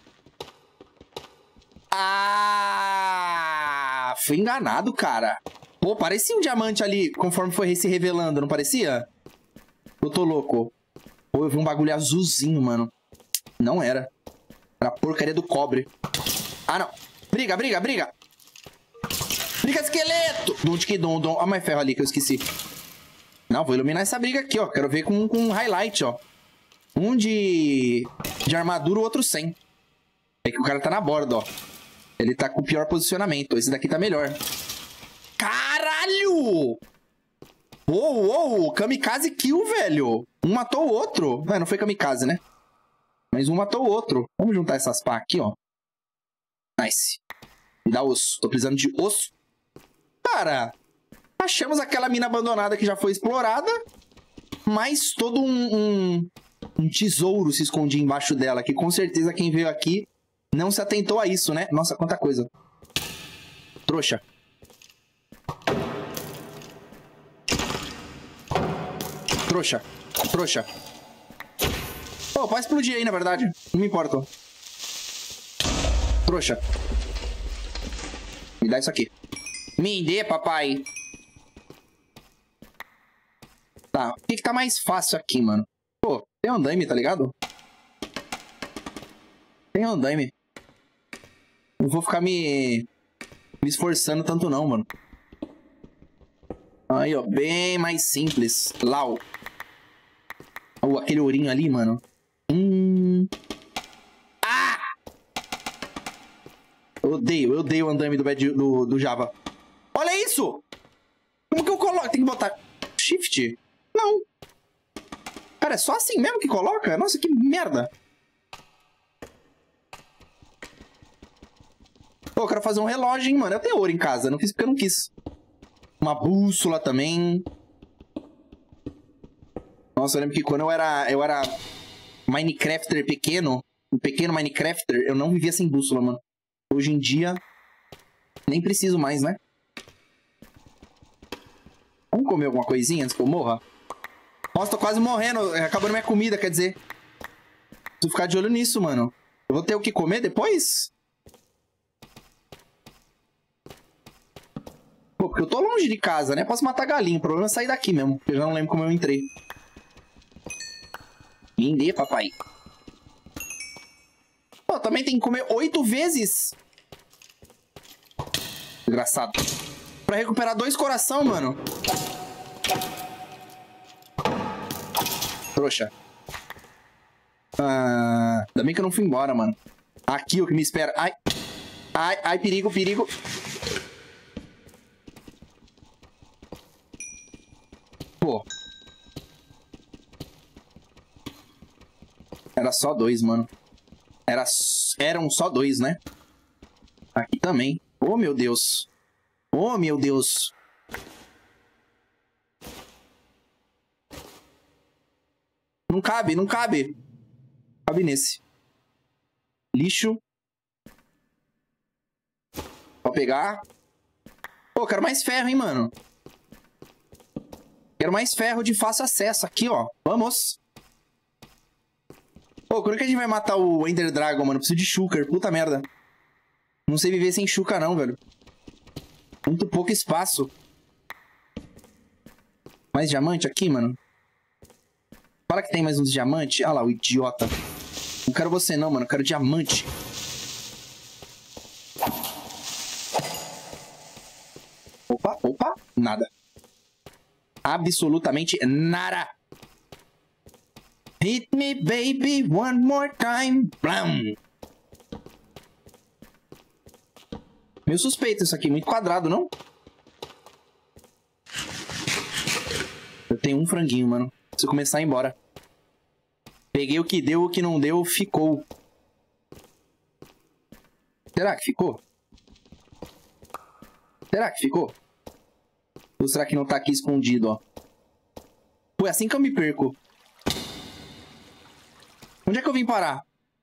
Ah! Fui enganado, cara. Pô, parecia um diamante ali, conforme foi se revelando, não parecia? Eu tô louco. Pô, eu vi um bagulho azulzinho, mano. Não era. Era a porcaria do cobre. Ah, não. Briga, briga, briga. Briga, esqueleto. Dum, tiki, dum, dum. Olha mais ferro ali que eu esqueci. Não, vou iluminar essa briga aqui, ó. Quero ver com, com highlight, ó. Um de... de armadura, o outro sem. É que o cara tá na borda, ó. Ele tá com o pior posicionamento. Esse daqui tá melhor. Caralho! Uou, uou, kamikaze kill, velho. Um matou o outro. Não, não foi kamikaze, né? Mas um matou o outro. Vamos juntar essas pá aqui, ó. Nice. Me dá osso. Tô precisando de osso. Cara, achamos aquela mina abandonada que já foi explorada. Mas todo um, um, um tesouro se escondia embaixo dela. Que com certeza quem veio aqui não se atentou a isso, né? Nossa, quanta coisa. Trouxa. Trouxa. Trouxa. Pô, pode explodir aí, na verdade. Não me importa. Trouxa. Me dá isso aqui. Me dê, papai. Tá, o que que tá mais fácil aqui, mano? Pô, tem andaime, tá ligado? Tem andaime. Não vou ficar me... me esforçando tanto não, mano. Aí, ó, bem mais simples. Lau. Oh, aquele ourinho ali, mano. Hum... Ah! Eu odeio, eu odeio o andaime do, do, do Java. Olha isso! Como que eu coloco? Tem que botar shift? Não. Cara, é só assim mesmo que coloca? Nossa, que merda. Pô, eu quero fazer um relógio, hein, mano. Eu tenho ouro em casa. Não fiz porque eu não quis. Uma bússola também. Nossa, eu lembro que quando eu era... Eu era Minecrafter pequeno. Um pequeno Minecrafter. Eu não vivia sem bússola, mano. Hoje em dia... Nem preciso mais, né? Vamos comer alguma coisinha antes que eu morra? Nossa, tô quase morrendo. Acabando minha comida, quer dizer. Preciso ficar de olho nisso, mano. Eu vou ter o que comer depois? Pô, porque eu tô longe de casa, né? Posso matar galinha. O problema é sair daqui mesmo. Porque eu já não lembro como eu entrei. Lindê, papai. Pô, também tem que comer oito vezes. Engraçado. Pra recuperar dois coração, mano. Trouxa. Ah, ainda bem que eu não fui embora, mano. Aqui o que me espera. Ai. Ai, ai, perigo, perigo. Pô. Era só dois, mano. Era... Eram só dois, né? Aqui também. Oh, meu Deus. Oh, meu Deus. Não cabe, não cabe. Cabe nesse. Lixo. Vou pegar. Pô, quero mais ferro, hein, mano. Quero mais ferro de fácil acesso. Aqui, ó. Vamos. Pô, quando que a gente vai matar o Ender Dragon, mano? Preciso de Shulker. Puta merda. Não sei viver sem Shulker, não, velho. Muito pouco espaço. Mais diamante aqui, mano. Fala que tem mais uns diamantes. Ah lá, o idiota. Não quero você não, mano. Eu quero diamante. Opa, opa. Nada. Absolutamente nada. Hit me, baby, one more time. Blam. Meio suspeito isso aqui. Muito quadrado, não? Eu tenho um franguinho, mano. Preciso começar a ir embora. Peguei o que deu, o que não deu, ficou. Será que ficou? Será que ficou? Ou será que não tá aqui escondido, ó? Pô, é assim que eu me perco. Onde é que eu vim parar?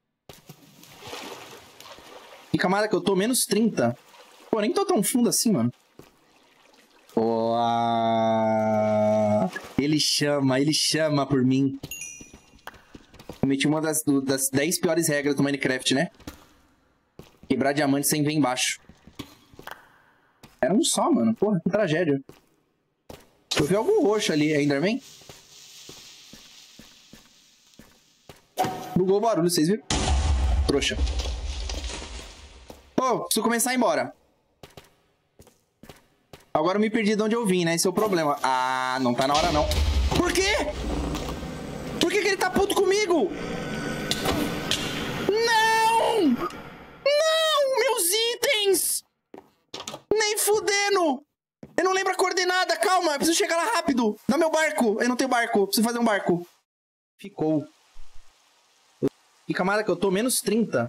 Que camada que eu tô? Menos trinta. Pô, nem tô tão fundo assim, mano. Pô, a... ele chama, ele chama por mim. Cometi uma das, do, das dez piores regras do Minecraft, né? Quebrar diamante sem ver embaixo. Era um só, mano. Porra, que tragédia. Eu vi algum roxo ali, é Enderman? Bugou o barulho, vocês viram? Trouxa. Ô, oh, preciso começar a ir embora. Agora eu me perdi de onde eu vim, né? Esse é o problema. Ah, não tá na hora, não. Por quê? Por que que ele tá puto comigo? Não! Não! Meus itens! Nem fudendo! Eu não lembro a coordenada, calma. Eu preciso chegar lá rápido. Dá meu barco. Eu não tenho barco. Eu preciso fazer um barco. Ficou. Que camada que eu tô? Menos trinta.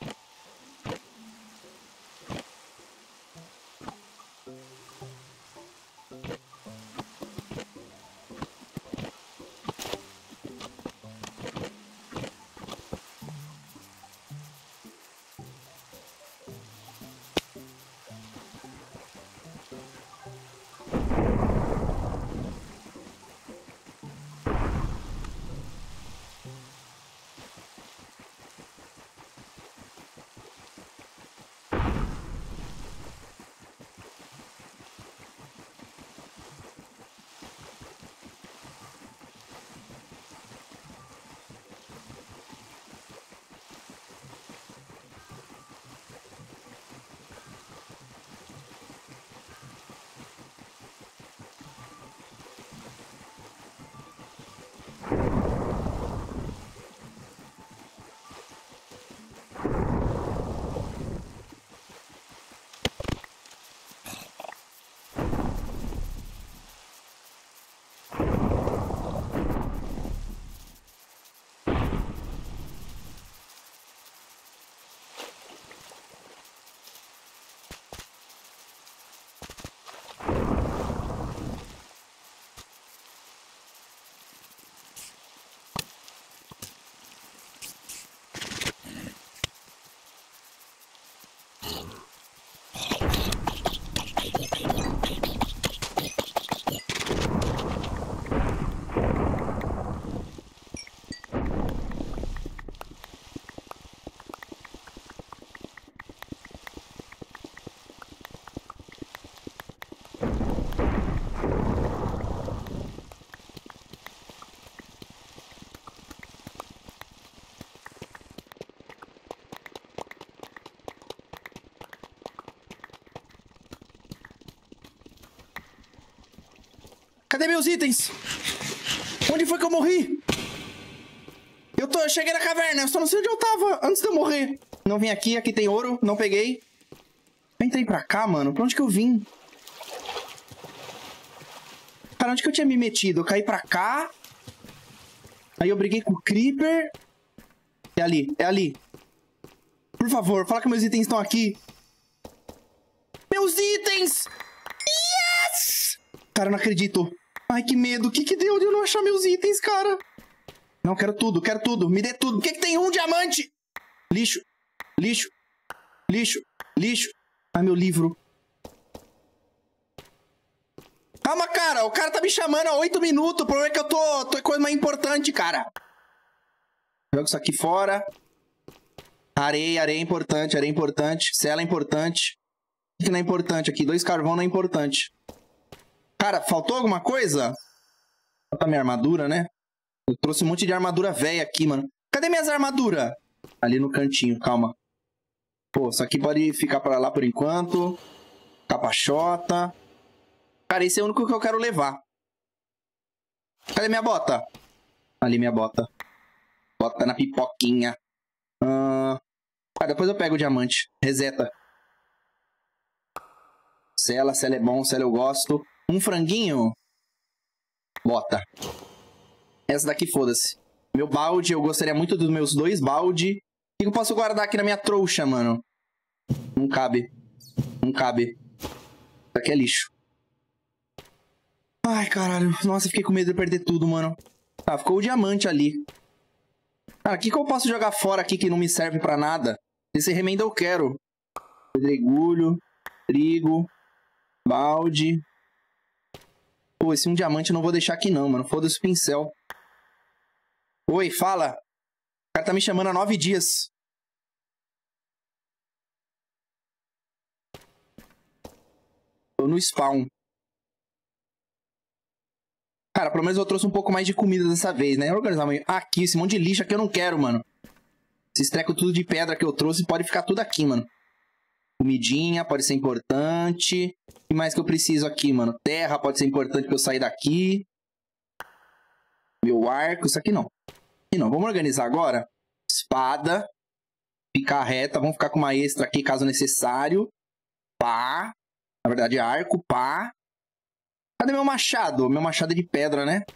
Cadê meus itens? Onde foi que eu morri? Eu, tô, eu cheguei na caverna, eu só não sei onde eu tava antes de eu morrer. Não vim aqui, aqui tem ouro, não peguei. Eu entrei pra cá, mano. Pra onde que eu vim? Cara, onde que eu tinha me metido? Eu caí pra cá. Aí eu briguei com o Creeper. É ali, é ali. Por favor, fala que meus itens estão aqui. Meus itens! Yes! Cara, eu não acredito. Ai, que medo. O que que deu de eu não achar meus itens, cara? Não, quero tudo, quero tudo. Me dê tudo. Por que que tem um diamante? Lixo, lixo, lixo, lixo. Ai, meu livro. Calma, cara. O cara tá me chamando há oito minutos. O problema é que eu tô... tô coisa mais importante, cara. Joga isso aqui fora. Areia, areia é importante, areia é importante. Cela é importante. O que não é importante aqui? Dois carvão não é importante. Cara, faltou alguma coisa? Falta minha armadura, né? Eu trouxe um monte de armadura velha aqui, mano. Cadê minhas armaduras? Ali no cantinho, calma. Pô, isso aqui pode ficar pra lá por enquanto. Capachota. Cara, esse é o único que eu quero levar. Cadê minha bota? Ali minha bota. Bota na pipoquinha. Ah, ah, depois eu pego o diamante. Reseta. Cela, cela é bom, cela eu gosto. Um franguinho. Bota. Essa daqui, foda-se. Meu balde, eu gostaria muito dos meus dois balde. O que eu posso guardar aqui na minha trouxa, mano? Não cabe. Não cabe. Isso aqui é lixo. Ai, caralho. Nossa, fiquei com medo de perder tudo, mano. Tá, ficou o diamante ali. Cara, o que que eu posso jogar fora aqui que não me serve pra nada? Esse remendo eu quero. Pedregulho. Trigo. Balde. Pô, Pô, esse um diamante eu não vou deixar aqui não, mano. Foda-se o pincel. Oi, fala. O cara tá me chamando há nove dias. Tô no spawn. Cara, pelo menos eu trouxe um pouco mais de comida dessa vez, né? Organizar uma... Aqui, esse monte de lixo aqui eu não quero, mano. Esses trecos tudo de pedra que eu trouxe pode ficar tudo aqui, mano. Comidinha pode ser importante. O que mais que eu preciso aqui, mano? Terra pode ser importante pra eu sair daqui. Meu arco, isso aqui não. Aqui não, vamos organizar agora. Espada. Ficar reta, vamos ficar com uma extra aqui caso necessário. Pá. Na verdade, arco, pá. Cadê meu machado? Meu machado é de pedra, né?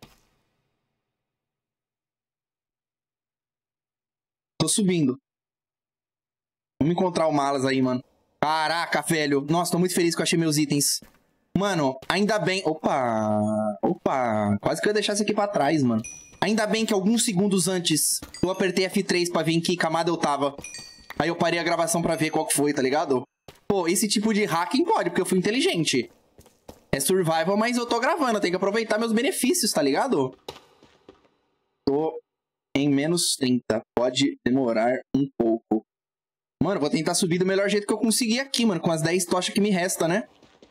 Tô subindo. Vamos encontrar o Malas aí, mano. Caraca, velho. Nossa, tô muito feliz que eu achei meus itens. Mano, ainda bem... Opa! Opa! Quase que eu ia deixar isso aqui pra trás, mano. Ainda bem que alguns segundos antes eu apertei F três pra ver em que camada eu tava. Aí eu parei a gravação pra ver qual que foi, tá ligado? Pô, esse tipo de hacking pode, porque eu fui inteligente. É survival, mas eu tô gravando. Eu tenho que aproveitar meus benefícios, tá ligado? Tô em menos trinta. Pode demorar um pouco. Mano, vou tentar subir do melhor jeito que eu conseguir aqui, mano. Com as dez tochas que me resta, né?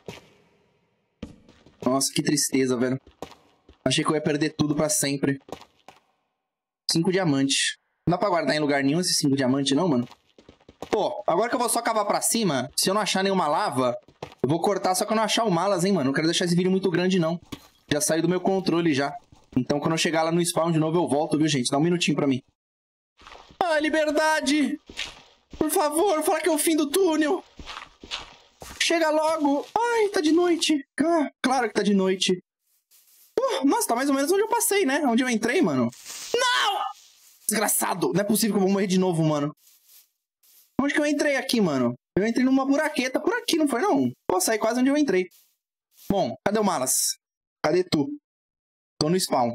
Nossa, que tristeza, velho. Achei que eu ia perder tudo pra sempre. Cinco diamantes. Não dá pra guardar em lugar nenhum esses cinco diamantes, não, mano? Pô, agora que eu vou só cavar pra cima, se eu não achar nenhuma lava, eu vou cortar só que eu não achar o Malas, hein, mano. Não quero deixar esse vídeo muito grande, não. Já saiu do meu controle, já. Então, quando eu chegar lá no spawn de novo, eu volto, viu, gente? Dá um minutinho pra mim. Ah, liberdade! Por favor, fala que é o fim do túnel. Chega logo. Ai, tá de noite. Ah, claro que tá de noite. Uh, nossa, tá mais ou menos onde eu passei, né? Onde eu entrei, mano. Não! Desgraçado. Não é possível que eu vou morrer de novo, mano. Onde que eu entrei aqui, mano? Eu entrei numa buraqueta por aqui, não foi, não? Pô, saí quase onde eu entrei. Bom, cadê o Malas? Cadê tu? Tô no spawn. Não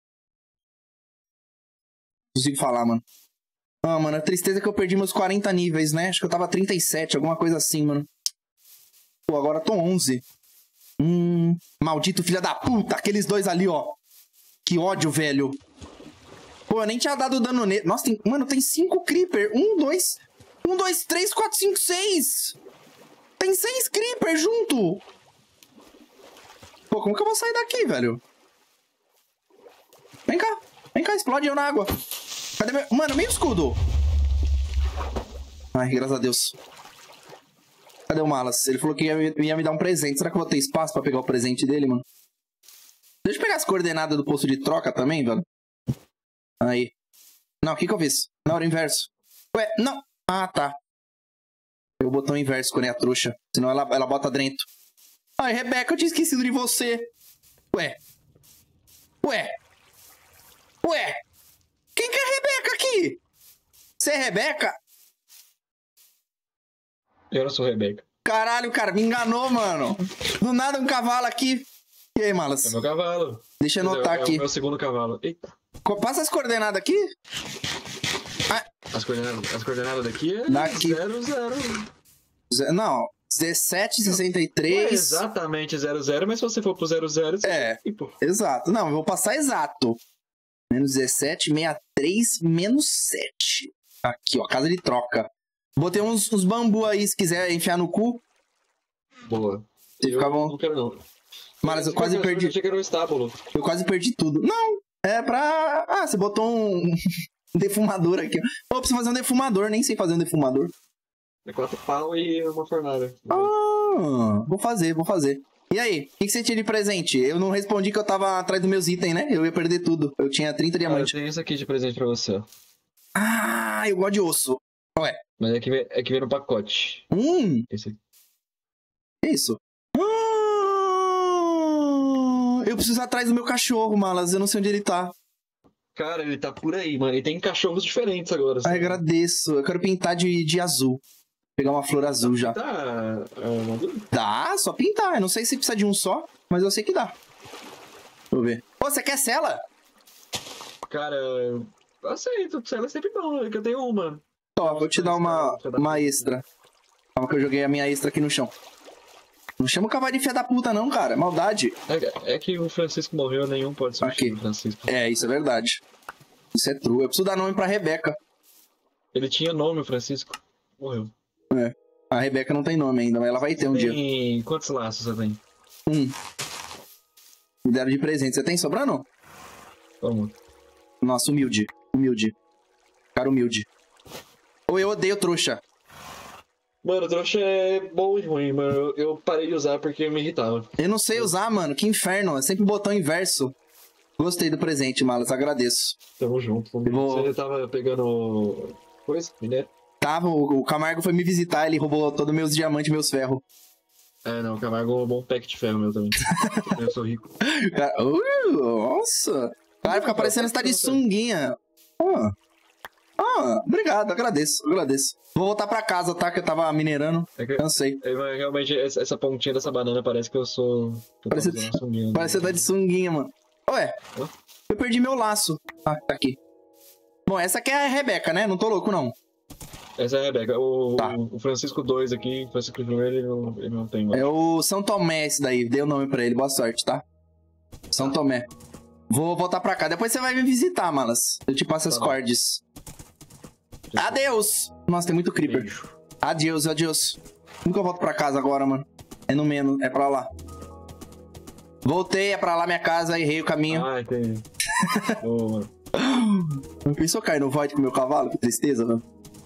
consigo falar, mano. Ah, mano, a tristeza é que eu perdi meus quarenta níveis, né? Acho que eu tava trinta e sete, alguma coisa assim, mano. Pô, agora eu tô onze. Hum, maldito filho da puta, aqueles dois ali, ó. Que ódio, velho. Pô, eu nem tinha dado dano nele. Nossa, tem... mano, tem cinco creeper. Um, dois... Um, dois, três, quatro, cinco, seis. Tem seis creeper junto. Pô, como que eu vou sair daqui, velho? Vem cá. Vem cá, explode eu na água. Cadê meu... Mano, meio escudo. Ai, graças a Deus. Cadê o Malas? Ele falou que ia, ia me dar um presente. Será que eu vou ter espaço pra pegar o presente dele, mano? Deixa eu pegar as coordenadas do posto de troca também, velho. Aí. Não, o que que eu fiz? Na hora inverso. Ué, não. Ah, tá. Eu o botão inverso quando é a trouxa. Senão ela, ela bota dentro. Ai, Rebeca, eu tinha esquecido de você. Ué. Ué. Ué. Quem que é a Rebeca aqui? Você é Rebeca? Eu não sou Rebeca. Caralho, cara, me enganou, mano. Do nada um cavalo aqui. E aí, Malas? É meu cavalo. Deixa eu anotar é, aqui. É o meu segundo cavalo. Eita. Passa as coordenadas aqui. Ah. As coordenadas, as coordenadas daqui é Daqui. zero, zero. Ze- Não, dezessete, sessenta e Não é três. exatamente zero, zero, mas se você for pro zero, zero, você É. vai, pô. Exato. Não, eu vou passar exato. Menos dezessete, sessenta e três, menos sete. Aqui, ó, casa de troca. Botei uns, uns bambu aí, se quiser enfiar no cu. Boa. Se Eu ficar bom. não quero, não. Mas eu Se quase for, perdi. Eu achei que era um estábulo. Eu quase perdi tudo. Não, é pra... Ah, você botou um defumador aqui. Pô, eu preciso fazer um defumador, nem sei fazer um defumador. É quatro pau e uma fornalha. Ah, vou fazer, vou fazer. E aí, o que, que você tinha de presente? Eu não respondi que eu tava atrás dos meus itens, né? Eu ia perder tudo. Eu tinha trinta Ah, eu diamantes. tenho isso aqui de presente pra você, ó. Ah, eu gosto de osso. Ué. Mas é que vem, é que vem no pacote. Hum, Esse aqui. que isso? Ah, eu preciso ir atrás do meu cachorro, Malas. Eu não sei onde ele tá. Cara, ele tá por aí, mano. E tem cachorros diferentes agora. Ai, agradeço. Eu quero pintar de, de azul. Pegar uma flor azul já. Tá. ah, Dá, só pintar. Eu não sei se precisa de um só, mas eu sei que dá. Deixa eu ver. Ô, você quer cela? Cara, eu aceito. Ela é sempre bom, é que eu tenho uma. Ó, vou te dar uma, uma extra. Calma que eu joguei a minha extra aqui no chão. Não chama o cavalo de filha da puta, não, cara. Maldade. É, é que o Francisco morreu, nenhum pode substituir Aqui. o Francisco. É, isso é verdade. Isso é true. Eu preciso dar nome pra Rebeca. Ele tinha nome, o Francisco. Morreu. É. A Rebeca não tem nome ainda, mas ela vai ter um dia. Tem... Quantos laços você tem? Um. Me deram de presente. Você tem sobrando? Vamos. Nossa, humilde. Humilde. Cara humilde. Ou eu odeio trouxa. Mano, trouxa é bom e ruim, mano. Eu, eu parei de usar porque me irritava. Eu não sei usar, mano. Que inferno. É sempre botão inverso. Gostei do presente, Malas. Agradeço. Tamo junto. vou- Você tava pegando coisa, minério? Tava, o, o Camargo foi me visitar, ele roubou todos meus diamantes e meus ferros. É, não, o Camargo roubou um pack de ferro meu também. Eu sou rico. Cara, uh, nossa. Cara, fica parecendo que você tá de sunguinha. Ah. Ah, obrigado, agradeço, agradeço. Vou voltar pra casa, tá? Que eu tava minerando. É que, Cansei. é, mas realmente, essa essa pontinha dessa banana parece que eu sou... que eu Parece- tava usando uma sunguinha. Parece que você tá de sunguinha, mano. Ué, Hã? eu perdi meu laço. Ah, tá aqui. Bom, essa aqui é a Rebeca, né? Não tô louco, não. Essa é a Rebeca. O, Tá. o Francisco dois aqui, o Francisco primeiro, ele não, ele não tem mais. É o São Tomé esse daí. Dei o nome pra ele. Boa sorte, tá? São Tomé. Vou voltar pra cá. Depois você vai me visitar, Malas. Eu te passo as Tá bom. cordes. Adeus! Nossa, tem muito creeper. Beijo. Adeus, adeus. Nunca eu volto pra casa agora, mano. É no menos, é pra lá. Voltei, é pra lá minha casa, errei o caminho. Ah, entendi. Boa, mano. Não pensou cair no void com o meu cavalo? Que tristeza, mano.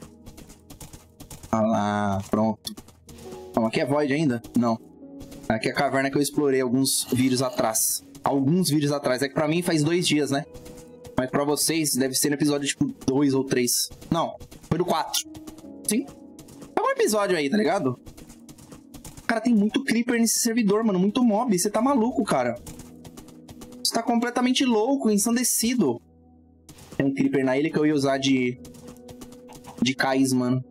Ah lá, pronto. Não, aqui é void ainda? Não. Aqui é a caverna que eu explorei alguns vídeos atrás. Alguns vídeos atrás. É que pra mim faz dois dias, né? Mas pra vocês deve ser no episódio tipo dois ou três. Não, foi do quatro. Sim. Algum episódio aí, tá ligado? Cara, tem muito creeper nesse servidor, mano. Muito mob. Você tá maluco, cara. Você tá completamente louco, ensandecido. Tem um creeper na ilha que eu ia usar de... De cais, mano.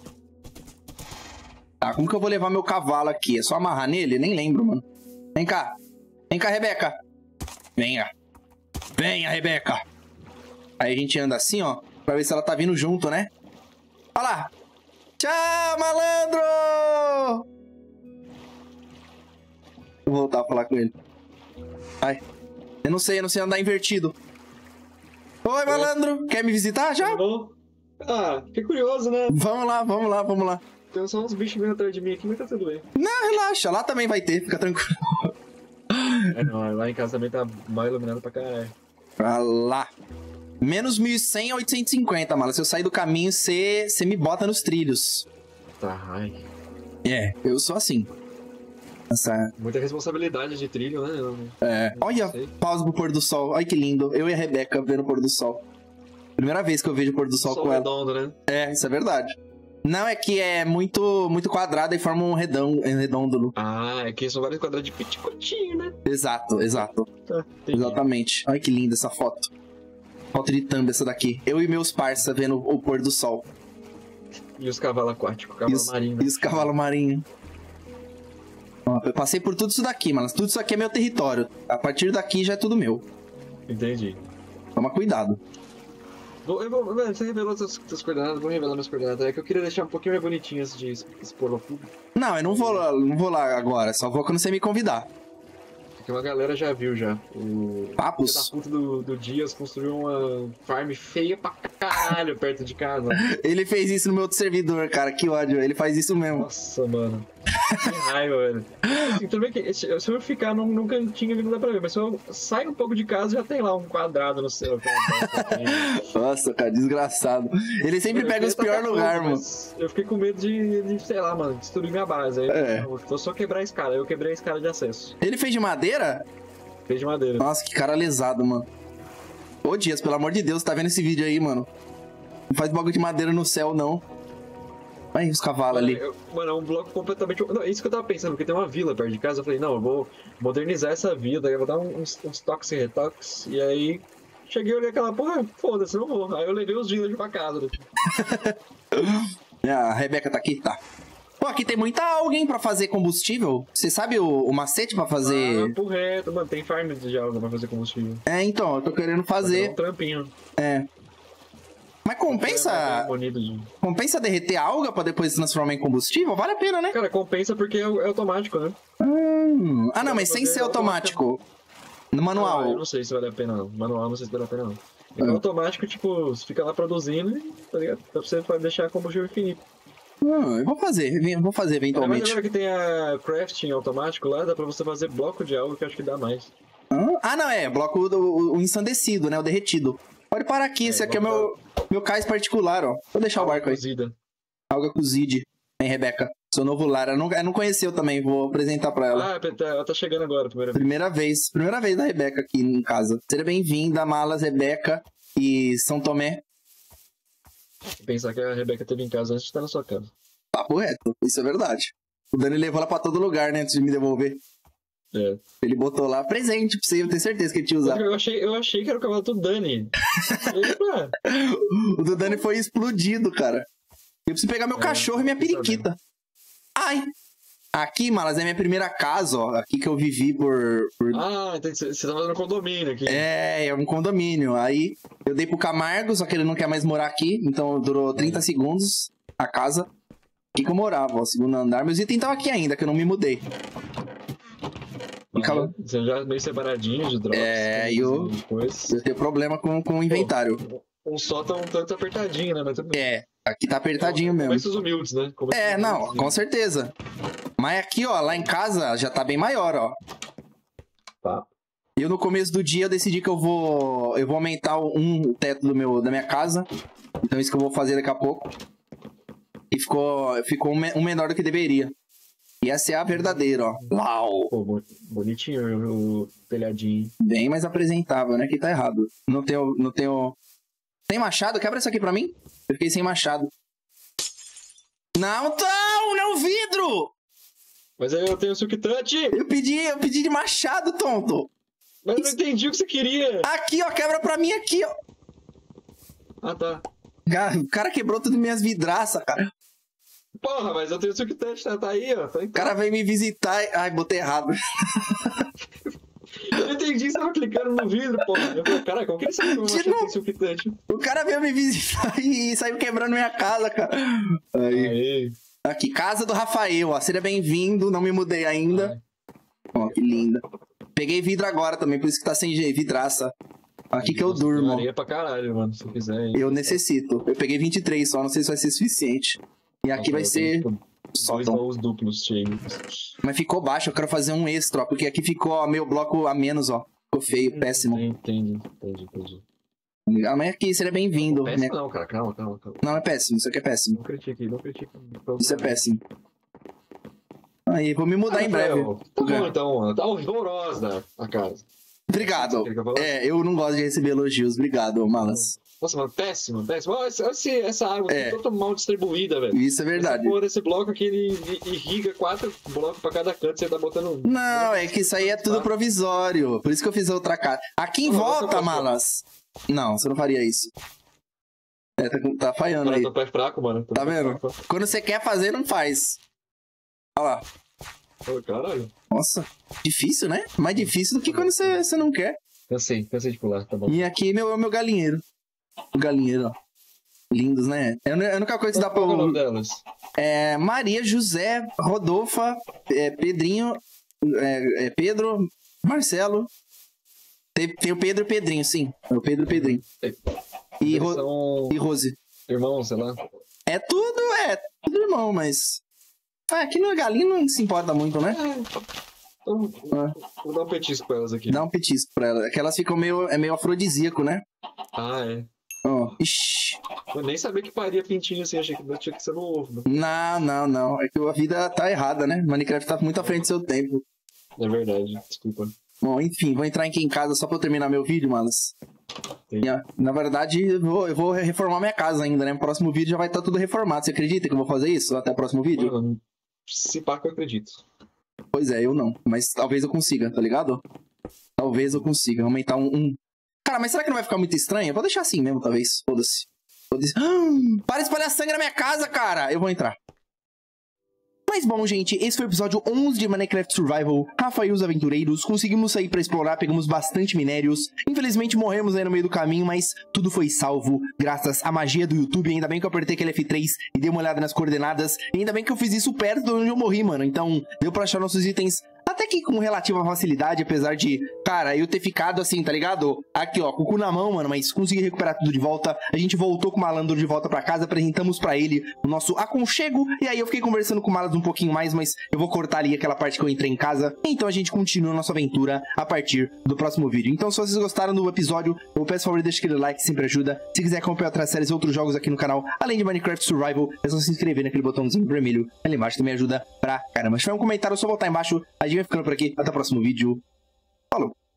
Tá, como que eu vou levar meu cavalo aqui? É só amarrar nele? Nem lembro, mano. Vem cá. Vem cá, Rebeca. Venha. Venha, Rebeca. Aí a gente anda assim, ó. Pra ver se ela tá vindo junto, né? Olha lá. Tchau, malandro! Vou voltar a falar com ele. Ai. Eu não sei, eu não sei andar invertido. Oi, malandro. Quer me visitar já? Tá bom? Ah, fiquei curioso, né? Vamos lá, vamos lá, vamos lá. Tem só uns bichos vindo atrás de mim aqui, mas tá tudo bem. Não, relaxa. Lá também vai ter. Fica tranquilo. É, não, lá em casa também tá mal iluminado pra caralho. Pra lá. Menos mil e cem a oitocentos e cinquenta, mala. Se eu sair do caminho, você me bota nos trilhos. Tá, ai. É, eu sou assim. Essa... Muita responsabilidade de trilho, né? Eu não- É. não Olha, sei. pausa pro pôr do sol. Olha que lindo. Eu e a Rebeca vendo o pôr do sol. Primeira vez que eu vejo o pôr do sol Sol com ela. redondo, né? É, isso é verdade. Não, é que é muito, muito quadrado e forma um redão, um redondo. Ah, é que são vários quadrados de piticotinho, né? Exato, exato. Tá, entendi. Exatamente. Olha que linda essa foto. Foto de thumb essa daqui. Eu e meus parça vendo o pôr do sol. E os cavalos aquáticos, cavalo E os, marinho. e os cavalos marinhos. Ó, eu passei por tudo isso daqui, mano. Tudo isso aqui é meu território. A partir daqui já é tudo meu. Entendi. Toma cuidado. Vou, eu vou, velho, você revelou suas, suas coordenadas, vou revelar minhas coordenadas. É que eu queria deixar um pouquinho mais bonitinhas de expor ao público. Não, eu não vou lá, não vou lá agora. Só vou quando você me convidar. Porque uma galera já viu já. O Papos? filho da puta do, do Dias construiu uma farm feia pra caralho perto de casa. Ele fez isso no meu outro servidor, cara. Que ódio. Ele faz isso mesmo. Nossa, mano. Que raiva, velho. Assim, tudo bem que se se eu ficar num, num cantinho ali não dá pra ver, mas se eu sair um pouco de casa já tem lá um quadrado no céu. Nossa, cara, desgraçado. Ele sempre pega os piores lugares, mano. Eu fiquei com medo de, de, sei lá, mano, destruir minha base. Aí É. eu vou só quebrar a escada. Eu quebrei a escada de acesso. Ele fez de madeira? Fez de madeira. Nossa, que cara lesado, mano. Ô, Dias, pelo amor de Deus, tá vendo esse vídeo aí, mano? Não faz bagulho de madeira no céu, não. Aí, os cavalos ali. Eu- mano, é um bloco completamente. Não, é isso que eu tava pensando, porque tem uma vila perto de casa. Eu falei, não, eu vou modernizar essa vila, eu vou dar uns, uns toques e retoques. E aí, cheguei e olhei aquela porra, foda-se, não vou. Aí eu levei os villagers pra casa. Né? É, a Rebeca tá aqui? Tá. Pô, aqui tem muita alguém pra fazer combustível. Você sabe o, o macete pra fazer? Ah, por reto, mano, tem farm de alga pra fazer combustível. É, então, eu tô querendo Fazer fazer. um trampinho. É. Mas compensa... Bonito, de... Compensa derreter a alga pra depois transformar em combustível? Vale a pena, né? Cara, compensa porque é, é automático, né? Hum. Ah, não, mas sem ser automático. No manual. Ah, eu não sei se vale a pena, não. Manual não sei se vale a pena, não. É Ah. automático, tipo, você fica lá produzindo, tá ligado? Pra você deixar combustível infinito. Hum, eu vou fazer, eu vou fazer Mas eventualmente. agora que tem a crafting automático lá, dá pra você fazer bloco de algo que eu acho que dá mais. Ah, não, é. Bloco do o, o ensandecido, né? O derretido. Pode parar aqui, É, esse aqui é bloco meu, meu cais particular, ó. Vou deixar o barco aí. Cozida. Alga cozide. Vem, Rebeca. Seu novo lar. Ela não, ela não conheceu também, vou apresentar pra ela. Ah, tá- ela tá chegando agora, primeira vez. Primeira vez. Primeira vez da Rebeca aqui em casa. Seja bem-vinda, Malas, Rebeca e São Tomé. Pensar que a Rebeca teve em casa antes de estar na sua casa. Papo reto. Isso é verdade. O Dani levou ela pra todo lugar, né? Antes de me devolver. É. Ele botou lá presente pra você, eu tenho certeza que ele tinha usado. Eu achei, eu achei que era o cavalo do Dani. Epa! O do Dani foi explodido, cara. Eu preciso pegar meu É, cachorro e minha fiquei periquita. Ai! Aqui, Malas, é minha primeira casa, ó. Aqui que eu vivi por... por... Ah, então você você tá fazendo condomínio aqui. É, é um condomínio. Aí eu dei pro Camargo, só que ele não quer mais morar aqui. Então durou trinta segundos a casa. Aqui que eu morava, ó, segundo andar. Meus itens estavam aqui ainda, que eu não me mudei. Ah, Calma. Você já meio separadinho de drogas. É, e eu- Depois. Eu tenho problema com, com o inventário. Um sótão um tanto apertadinho, né? Mas tudo bem. É, aqui tá apertadinho mesmo. Começa os humildes, né? Começa É, os não, humildes, com né? certeza. Mas aqui, ó, lá em casa já tá bem maior, ó. Tá. Eu no começo do dia eu decidi que eu vou eu vou aumentar um o teto do meu da minha casa. Então isso que eu vou fazer daqui a pouco. E ficou ficou um, me- um menor do que deveria. E essa é a verdadeira, ó. Uau! Pô, bo- bonitinho o o telhadinho. Bem mais apresentável, né? Que tá errado. Não tenho não tenho Tem machado? Quebra isso aqui pra mim? Eu fiquei sem machado. Não, não, não vidro! Mas aí eu tenho o Silk Touch! Eu pedi, eu pedi de machado, tonto. Mas eu não entendi o que você queria! Aqui, ó, quebra pra mim aqui, ó. Ah, tá. Cara, o cara quebrou tudo minhas vidraças, cara. Porra, mas eu tenho o Silk Touch, tá, tá aí, ó. Tá O cara veio me visitar e... Ai, botei errado. Eu não entendi que você tava clicando no vidro, porra. Eu falei, caraca, como que ele sabe que eu vou De achar que novo. tem Silk Touch? O cara veio me visitar e saiu quebrando minha casa, cara. Aí. Aí. Aqui, casa do Rafael, ó. Seja bem-vindo, não me mudei ainda. Ó, que linda. Peguei vidro agora também, por isso que tá sem jeito, vidraça. Aqui que eu Nossa, durmo. tem areia pra caralho, mano, se quiser. Hein? Eu necessito. Eu peguei vinte e três só, não sei se vai ser suficiente. E aqui vai Eu tenho, ser... tipo, dois sótão. baús duplos cheios. Mas ficou baixo, eu quero fazer um extra, ó. Porque aqui ficou ó, meu bloco a menos, ó. Ficou feio, péssimo. Entendi, entendi, entendi. Ah, mas aqui, seria bem-vindo. Péssimo né? não, cara, calma, calma, calma. Não, é péssimo, isso aqui é péssimo. Não critique, não critique. Isso é péssimo. Aí, vou me mudar Ah, em breve. Rafael, Tá bom então, mano. Tá horrorosa a casa. Obrigado. Quer que eu fale? É, eu não gosto de receber elogios. Obrigado, Malas. Nossa, mano, péssimo, péssimo. Olha esse- esse- essa água É. aqui toda mal distribuída, velho. Isso é verdade. Essa porra desse bloco aqui, ele ele irriga quatro blocos pra cada canto, você tá botando... Não, é que isso aí é tudo provisório. Por isso que eu fiz outra casa. Aqui em Não, volta, você Malas. Não, você não faria isso. É, tá, tá falhando Cara, aí. tô pé fraco, mano. Tô Tá pé vendo? fraco. Quando você quer fazer, não faz. Olha lá. Ô, caralho. Nossa, difícil, né? Mais difícil do que quando você, você não quer. Cansei, cansei de pular, tá bom. E aqui meu, meu galinheiro. O galinheiro, ó. Lindos, né? É a uni- a única coisa que dá pra... Qual é o nome delas? É Maria, José, Rodolfa, é, Pedrinho, é, é Pedro, Marcelo. Tem, tem o Pedro e o Pedrinho, sim. É o Pedro e o Pedrinho. É. E, Eles Ro- são e Rose. irmãos, sei lá. É tudo, é tudo irmão, mas... Ah, aqui no galinho não se importa muito, né? Então, Ah. vou dar um petisco pra elas aqui. Dá um petisco pra elas. É que elas ficam meio, é meio afrodisíaco, né? Ah, é. Ó, ixi. Eu nem sabia que paria pintinho assim, achei que tinha que ser no ovo. Né? Não, não, não. É que a vida tá errada, né? Minecraft tá muito à frente do seu tempo. É verdade, desculpa. Bom, enfim, vou entrar aqui em casa só pra eu terminar meu vídeo, manos. Entendi. E, ó, na verdade, eu vou, eu vou reformar minha casa ainda, né? No próximo vídeo já vai estar tudo reformado. Você acredita que eu vou fazer isso até o próximo vídeo? Mano, se pá que eu acredito. Pois é, eu não. Mas talvez eu consiga, tá ligado? Talvez eu consiga aumentar um, um. Cara, mas será que não vai ficar muito estranho? Eu vou deixar assim mesmo, talvez. Foda-se. Foda-se. Ah, para de espalhar sangue na minha casa, cara! Eu vou entrar. Mas bom, gente, esse foi o episódio onze de Minecraft Survival, Rafael e os Aventureiros. Conseguimos sair pra explorar, pegamos bastante minérios. Infelizmente morremos aí no meio do caminho, mas tudo foi salvo graças à magia do YouTube. Ainda bem que eu apertei aquele F três e dei uma olhada nas coordenadas. E ainda bem que eu fiz isso perto de onde eu morri, mano. Então deu pra achar nossos itens até que com relativa facilidade, apesar de, cara, eu ter ficado assim, tá ligado? Aqui, ó, com o cu na mão, mano, mas consegui recuperar tudo de volta. A gente voltou com o malandro de volta pra casa, apresentamos pra ele o nosso aconchego, e aí eu fiquei conversando com o malandro um pouquinho mais, mas eu vou cortar ali aquela parte que eu entrei em casa. Então a gente continua a nossa aventura a partir do próximo vídeo. Então se vocês gostaram do episódio, eu peço por favor, deixa aquele like, sempre ajuda. Se quiser acompanhar outras séries e outros jogos aqui no canal, além de Minecraft Survival, é só se inscrever naquele botãozinho vermelho ali embaixo, também ajuda pra caramba. Se tiver um comentário, é só botar embaixo. A gente vai ficando por aqui, até o próximo vídeo. Falou!